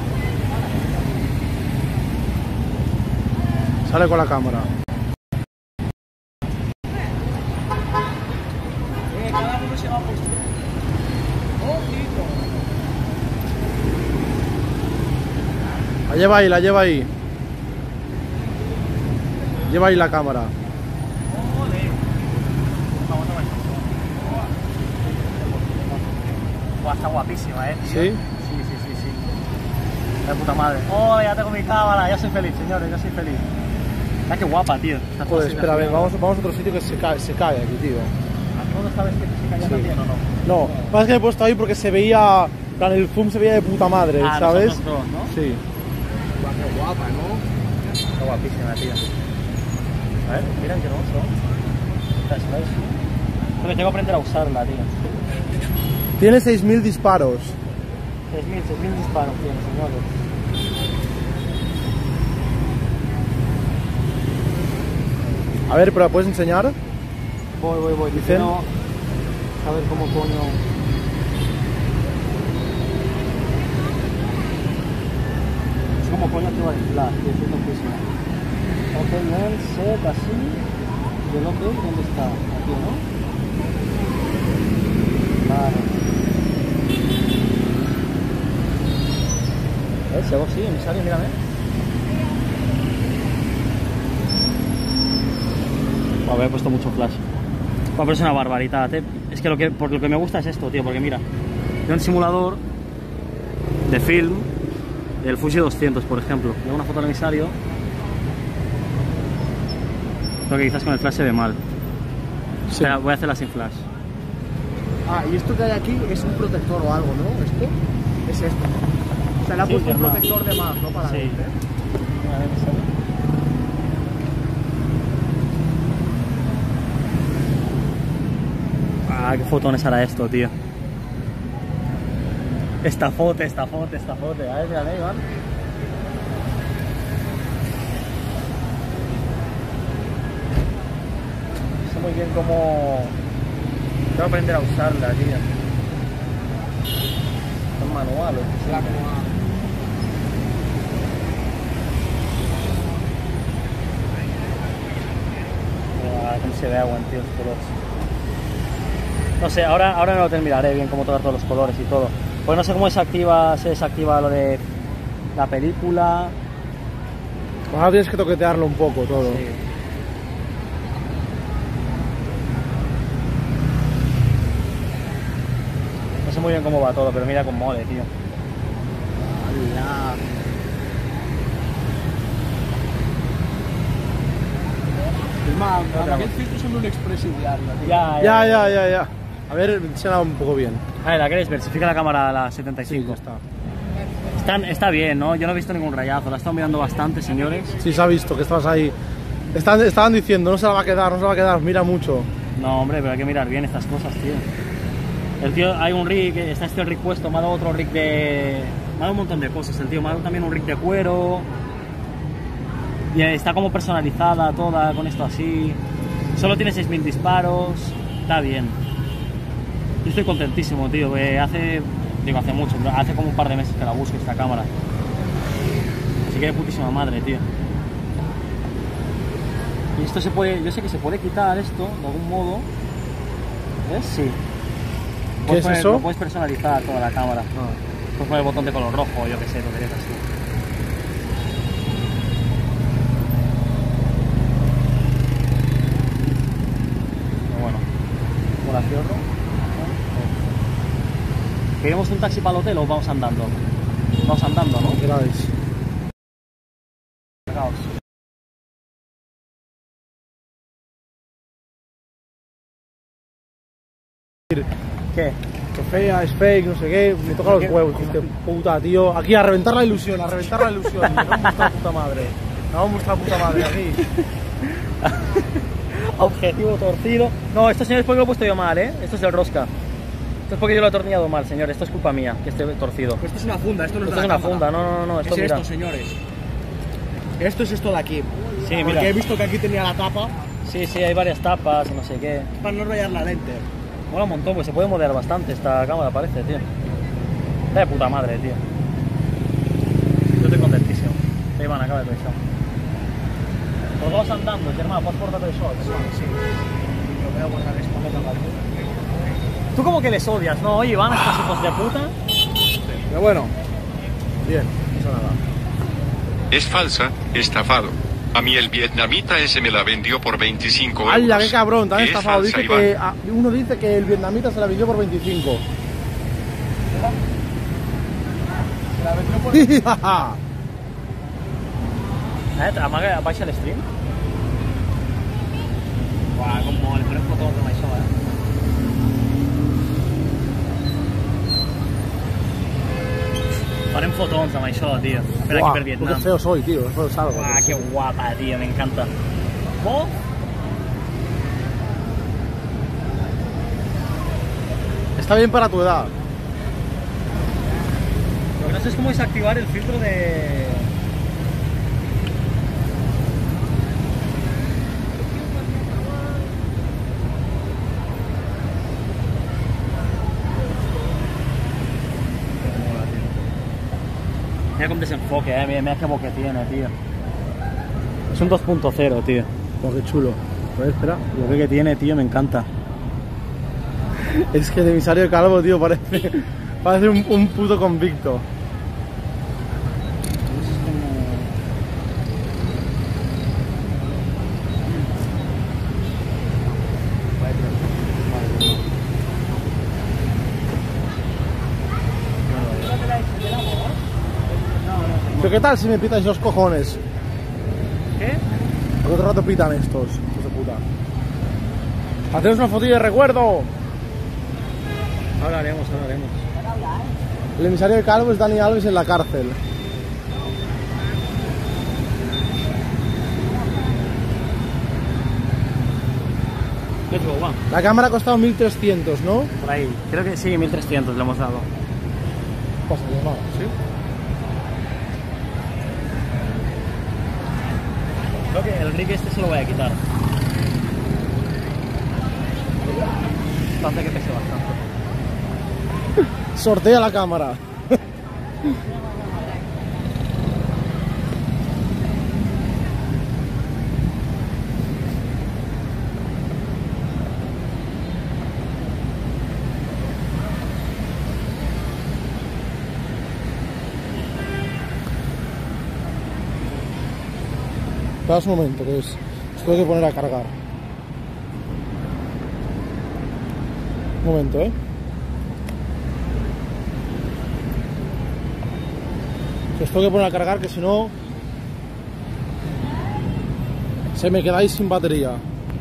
Sale con la cámara. lleva ahí, la lleva ahí. Lleva ahí la cámara. Buah, está guapísima, tío. ¿Sí? Sí. De puta madre. Oh, ya tengo mi cámara, ya soy feliz, señores, ya soy feliz. Mira qué guapa, tío. Está toda Joder, así, espera, así, ven, vamos a otro sitio que se cae aquí, tío. ¿Cómo sabes que se calla también o no? No, más que me he puesto ahí porque se veía, en plan, el zoom se veía de puta madre, ¿sabes? Nosotros dos, ¿no? Sí. Qué guapa, ¿no? Está guapísima, tío. A ver, mira qué hermoso. ¿Sabes? Pero tengo que aprender a usarla, tío. Tiene 6000 disparos. 6.000 disparos tiene, señores. A ver, pero ¿la puedes enseñar? Voy. Dicen. No, a ver cómo coño. Es como coño activa el flash, tío, es loquísimo. Ok, lens, set, así. ¿Y el ok dónde está? Aquí, ¿no? Vale. Si hago así, me sale, mírame. Bueno, he puesto mucho flash. Bueno, pero es una barbaridad, ¿eh? Es que, por lo que me gusta es esto, tío, porque mira, tengo un simulador de film del Fuji 200, por ejemplo. Le hago una foto al emisario. Creo que quizás con el flash se ve mal. Sí. Espera, voy a hacerla sin flash. Ah, y esto que hay aquí es un protector o algo, ¿no? ¿Esto? Es esto. O sea, le ha Sí, puesto un hermano. protector de más, ¿no? Para Sí. gente. A ver, ¿me sale? Ah, qué fotones hará esto, tío. Esta foto. A ver, mírame, Iván. No sé muy bien cómo... Tengo que aprender a usarla, tío. Es manual, ¿o? La como ¿Cómo se ve agua, tío, los colores? No sé, ahora no lo terminaré bien cómo tocar todos los colores y todo. Pues no sé cómo se desactiva lo de la película. Ahora tienes que toquetearlo un poco todo. Sí. No sé muy bien cómo va todo, pero mira con mole, tío. ¡Hala! Es más, aquel filtro sembra un expressive diario. Ya. A ver, enséñala un poco bien. A ver, ¿la queréis ver? Si fija la cámara a la Sí, 75. ya está. Está bien, ¿no? Yo no he visto ningún rayazo, la he estado mirando bastante, señores. Sí, se ha visto que estabas ahí. Estaban diciendo, no se la va a quedar, mira mucho. No, hombre, pero hay que mirar bien estas cosas, tío. El tío, hay un rig, está este rig puesto, me ha dado otro rig de... Me ha dado un montón de cosas, el tío, me ha dado también un rig de cuero. Y está como personalizada toda, con esto así. Solo tiene 6000 disparos, está bien. Yo estoy contentísimo, tío, hace mucho, hace como un par de meses que la busco esta cámara. Así que de putísima madre, tío. Y esto se puede, yo sé que se puede quitar esto de algún modo. ¿Ves? Sí. ¿Qué es eso? Lo puedes personalizar toda la cámara. Puedes poner el botón de color rojo, yo que sé, lo querías así. Pero bueno, ¿cómo la cierro? ¿Queremos un taxi para el hotel o vamos andando? Vamos andando, ¿no? Queráis. Fijaos. ¿Qué? Que fea, es fake, no sé qué, me toca los huevos, hijos de puta, tío. Aquí a reventar la ilusión, Me cago en vuestra puta madre. Me cago en vuestra puta madre, aquí. Objetivo torcido. No, esto, señores, porque lo he puesto yo mal, ¿eh? Esto es el rosca. Esto es porque yo lo he atornillado mal, señor. Esto es culpa mía, que esté torcido. Esto es una funda, esto no es Esto de es la una cámara. funda, no. Esto, Es mira. esto, señores. Esto es esto de aquí. Sí, Porque mira. he visto que aquí tenía la tapa Sí, hay varias tapas, no sé qué. para no rayar la lente. Mola un montón, pues se puede modear bastante esta cámara, parece, tío. Está de puta madre, tío. Yo estoy contentísimo. Sí, Iván, acaba de pensar. Pues vamos andando, hermano, pots portar això? Sí. Lo voy a guardar esto. Tú como que les odias, ¿no? Oye, Iván, estos hijos de puta. Pero bueno, bien, no pasa nada. Es falsa, estafado. A mí el vietnamita ese me la vendió por 25 euros. ¡Hala, qué cabrón! Tan Que es estafado. falsa, Dice Iván. que uno dice que el vietnamita se la vendió por 25. Se la vendió por... Amaga, baixa el stream. Uah, com molt, farem fotos amb això, Farem fotons amb això, tío. Espera aquí per Qué Vietnam. feo soy, tío. Qué feo salgo. Uah, que guapa, tío, me encanta. ¿Vos? Está bien para tu edad. Lo que no sé es cómo desactivar el filtro de... Mira cómo desenfoque, mira qué boque tiene, tío. Es un 2.0, tío. Oh, qué chulo. A ver, espera. Lo que tiene, tío, me encanta. Es que el emisario calvo, tío, parece un puto convicto. ¿Pero qué tal si me pitáis los cojones? ¿Qué? Porque otro rato pitan estos, hijos de puta. Hacemos una fotilla de recuerdo. Ahora haremos. El emisario de calvo es Dani Alves en la cárcel. Let's go, va. La cámara ha costado 1.300, ¿no? Por ahí. Creo que sí, 1300 le hemos dado. Pasa, llamada, ¿sí? Creo que el rig este se lo voy a quitar. Hace que pese bastante. Sortea la cámara. Espera un momento, que es. Tengo que poner a cargar. Un momento, Os tengo que poner a cargar, que si no se me quedáis sin batería.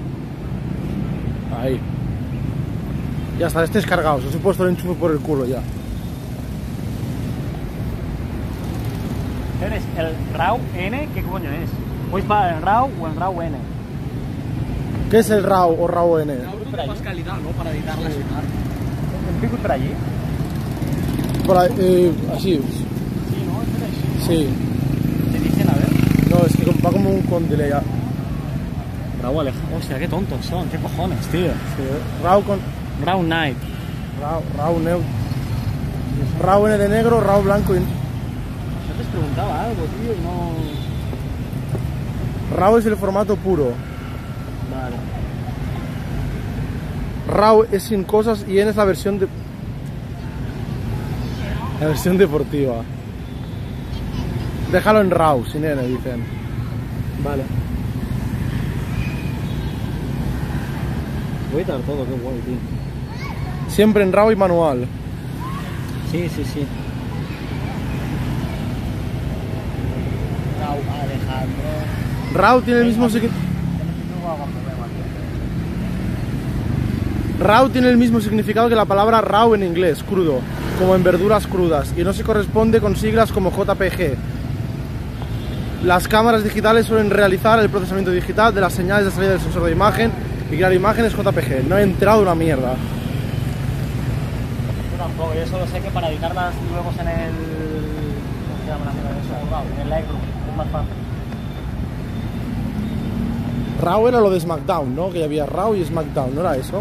Ahí. Ya está, este es cargado. Os he puesto el enchufe por el culo ya. ¿Eres el RAW N? ¿Qué coño es? ¿Puedes para el RAW o el RAW N? ¿Qué es el RAW o RAW N? Más calidad, ¿no? Para editarla y sonar. ¿El pico por allí? Por ahí, así. Sí, ¿no? Es así. Sí. Te dicen, a ver. No, es que va como con delay. RAW Alejandro. Hostia, qué tontos son. ¿Qué cojones, tío? RAW con. RAW Night. RAW neutro. RAW N de negro, RAW blanco y. Yo te preguntaba algo, tío, y no... RAW es el formato puro. Vale. RAW es sin cosas y N es la versión de. La versión deportiva. Déjalo en RAW, sin N, dicen. Vale. Voy a editar todo, qué guay, tío. Siempre en RAW y manual. Sí. RAW Alejandro. RAW tiene el mismo RAW tiene el mismo significado que la palabra raw en inglés, crudo, como en verduras crudas, y no se corresponde con siglas como JPG. Las cámaras digitales suelen realizar el procesamiento digital de las señales de salida del sensor de imagen y crear imágenes JPG. No he entrado una mierda. Yo tampoco, yo solo sé que para editarlas luego en el... ¿Cómo se llama la mierda de eso? En el Lightroom, es más fácil. RAW era lo de SmackDown, ¿no? Que ya había RAW y SmackDown, ¿no era eso?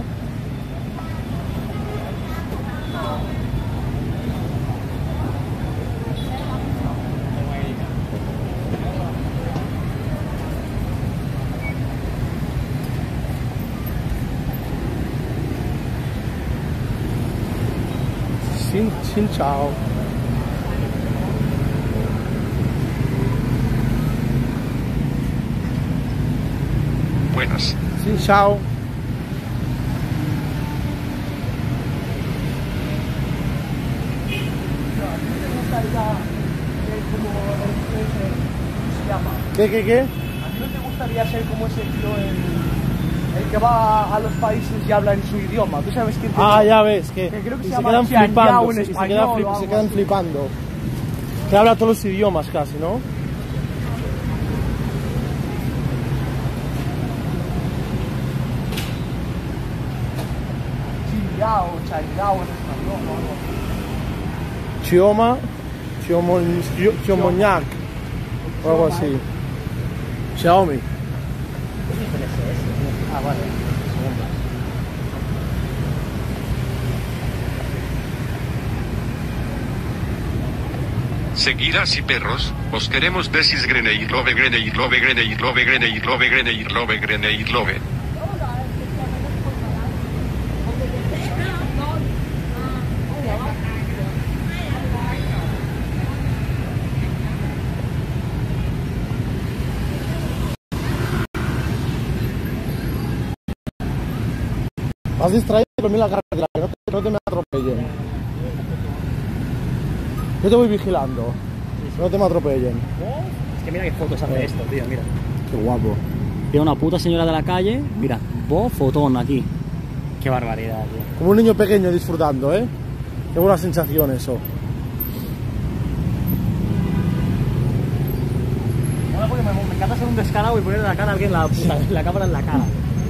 Sin chao. buenas. Sí, chao. ¿Qué? ¿A ti no te gustaría ser como ese tío, el que va a los países y habla en su idioma? ¿Tú sabes quién? Ah, ya ves, que creo que y se se llama quedan Xian flipando, Yao en y español o algo se quedan así. flipando. Que habla todos los idiomas casi, ¿no? Chingao, changao en español o algo así. Chiomoñac, o algo así. Xiaomi. Ah, vale. Seguidas y perros, os queremos desis greneir love greneir love greneir love greneir love greneir love greneir love. Has distraído conmigo la carretera, que no te me atropellen. Yo te voy vigilando. No te me atropellen. Es que mira qué fotos hace esto, tío, mira. Qué guapo. Tiene una puta señora de la calle, mira, fotón aquí. Qué barbaridad, tío. Como un niño pequeño disfrutando, ¿eh? Qué buena sensación eso. Mola porque me encanta ser un descarado y poner la cara a alguien la cámara en la cara.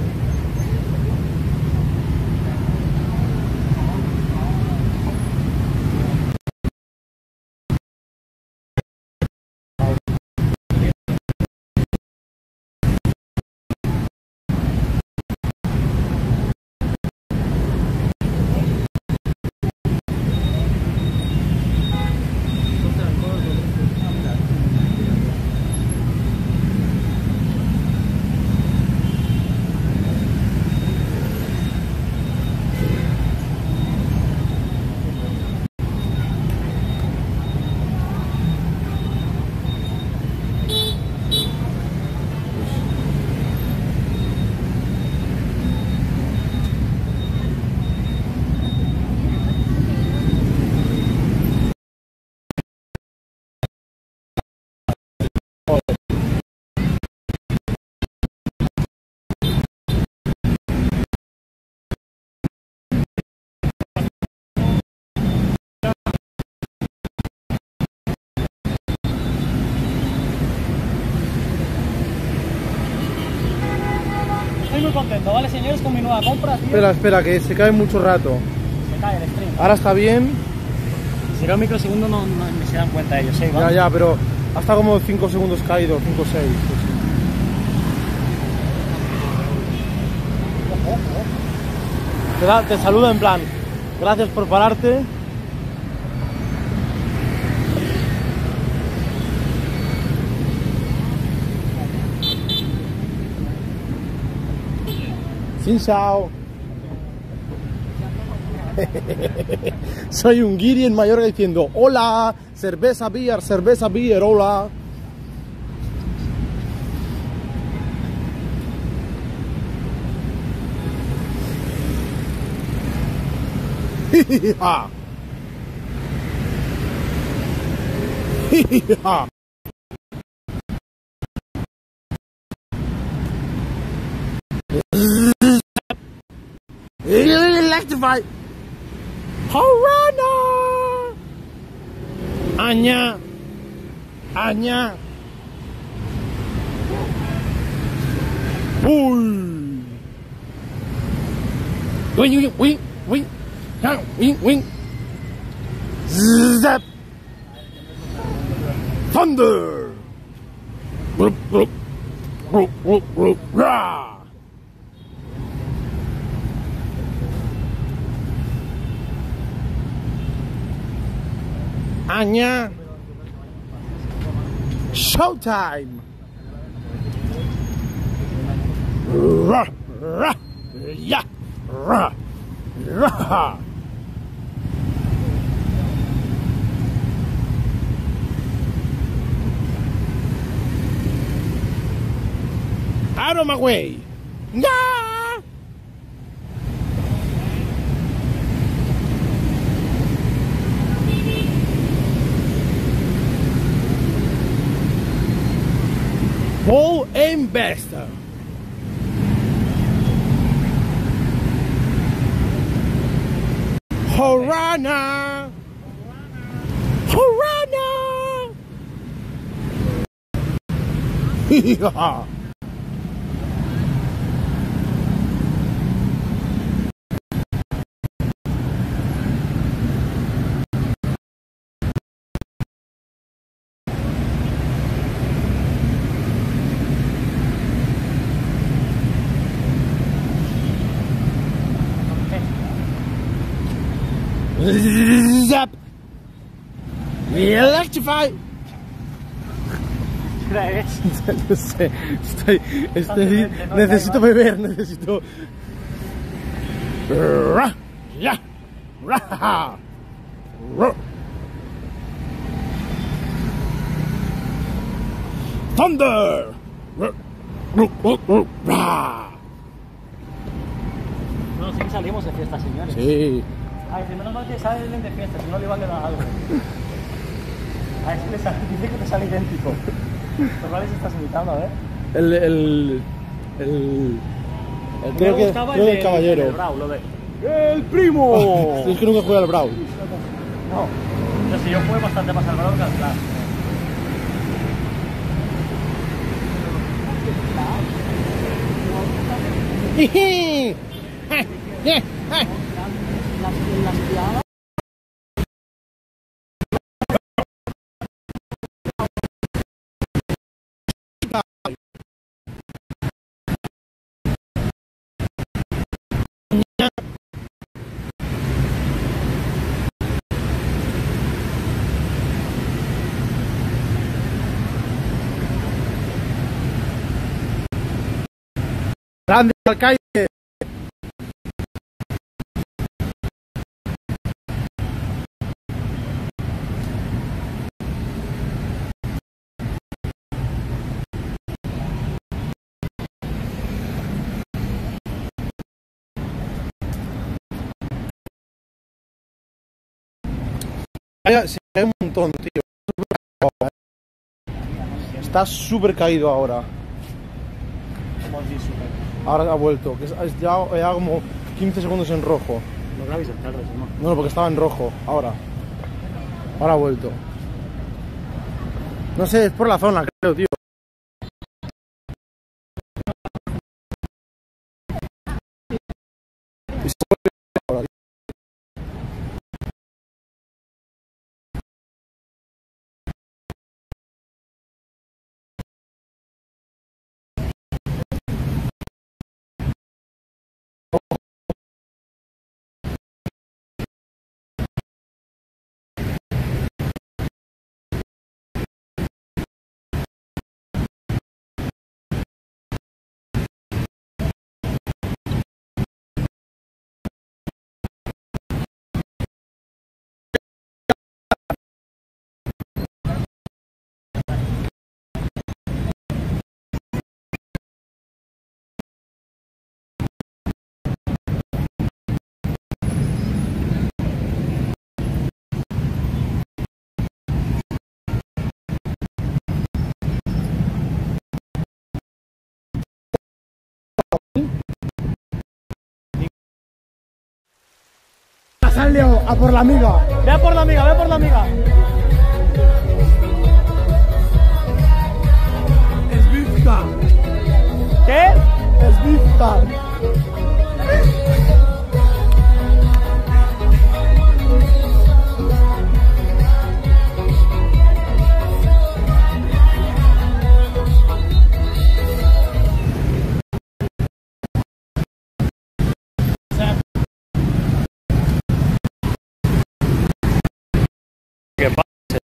Estoy muy contento, ¿vale, señores? Con mi nueva compra, tío. Espera, que se cae mucho rato. Se cae el stream. Ahora está bien. Si era un microsegundo no se dan cuenta ellos, ¿eh? ¿Va? Ya, pero hasta como 5 segundos caído, 5 o 6. Te saluda en plan, gracias por pararte. Sin chao. Soy un guiri en Mallorca diciendo hola, cerveza beer, hola. Hija. Hija. Electrify. Horana. Anya. Uy. Wing. Wing. Zap. Thunder. Rah. Anya. Showtime. Rah. Yeah. Rah. Out of my way. ¡Ya! Paul Investor. Horana. Horana. Hija. Zap. Electrify. ¿Crees? No sé, necesito beber, necesito. Ya. Thunder. No, sí que salimos de fiesta, señores. Sí. Ay, si menos mal que salen de fiesta, si no le iba a quedar algo. A ver si le sale, dice que te sale idéntico. ¿Por cuáles estás imitando, a ver? Creo que el caballero. El Brawl, lo ve. ¡El primo! Es que nunca jugué al Brawl. No, pero si yo jugué bastante más al Brawl que al Clash. Grande alcaide. Se cae un montón, tío. Está súper caído ahora. Como si super. Ahora ha vuelto. Que ya como 15 segundos en rojo. No grabéis el carro, ¿no? No, porque estaba en rojo. Ahora ha vuelto. No sé, es por la zona, creo, tío. Y se vuelve ahora, tío. Sal, Leo, a por la amiga. Ve a por la amiga, ve a por la amiga. Es Vizca. ¿Qué? Es Vizca. ¿Qué pasa?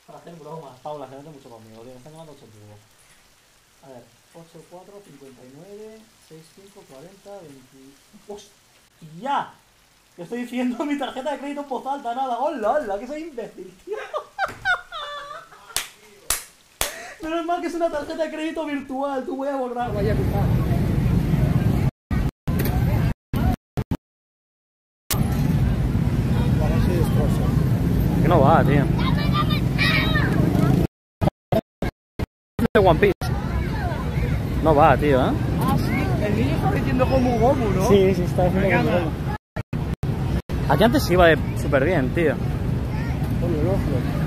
Para hacer bromas. Paula, se mete mucho conmigo, tío. Me están llamando 8 tubos. A ver, 8, 4, 59, 6, 5, 40, 20... ¡Hostia! Yo estoy diciendo mi tarjeta de crédito en voz alta, nada. ¡Hola, hola! Que soy imbécil, tío. Menos mal que es una tarjeta de crédito virtual. Tú voy a borrar. Vaya a pisar. Que no va, tío. De One Piece. No va, tío, ¿eh? Ah, sí. El niño está metiendo como Gomu, ¿no? Sí, sí, está haciendo como Gomu. Aquí antes iba súper bien, tío. Oye, loco.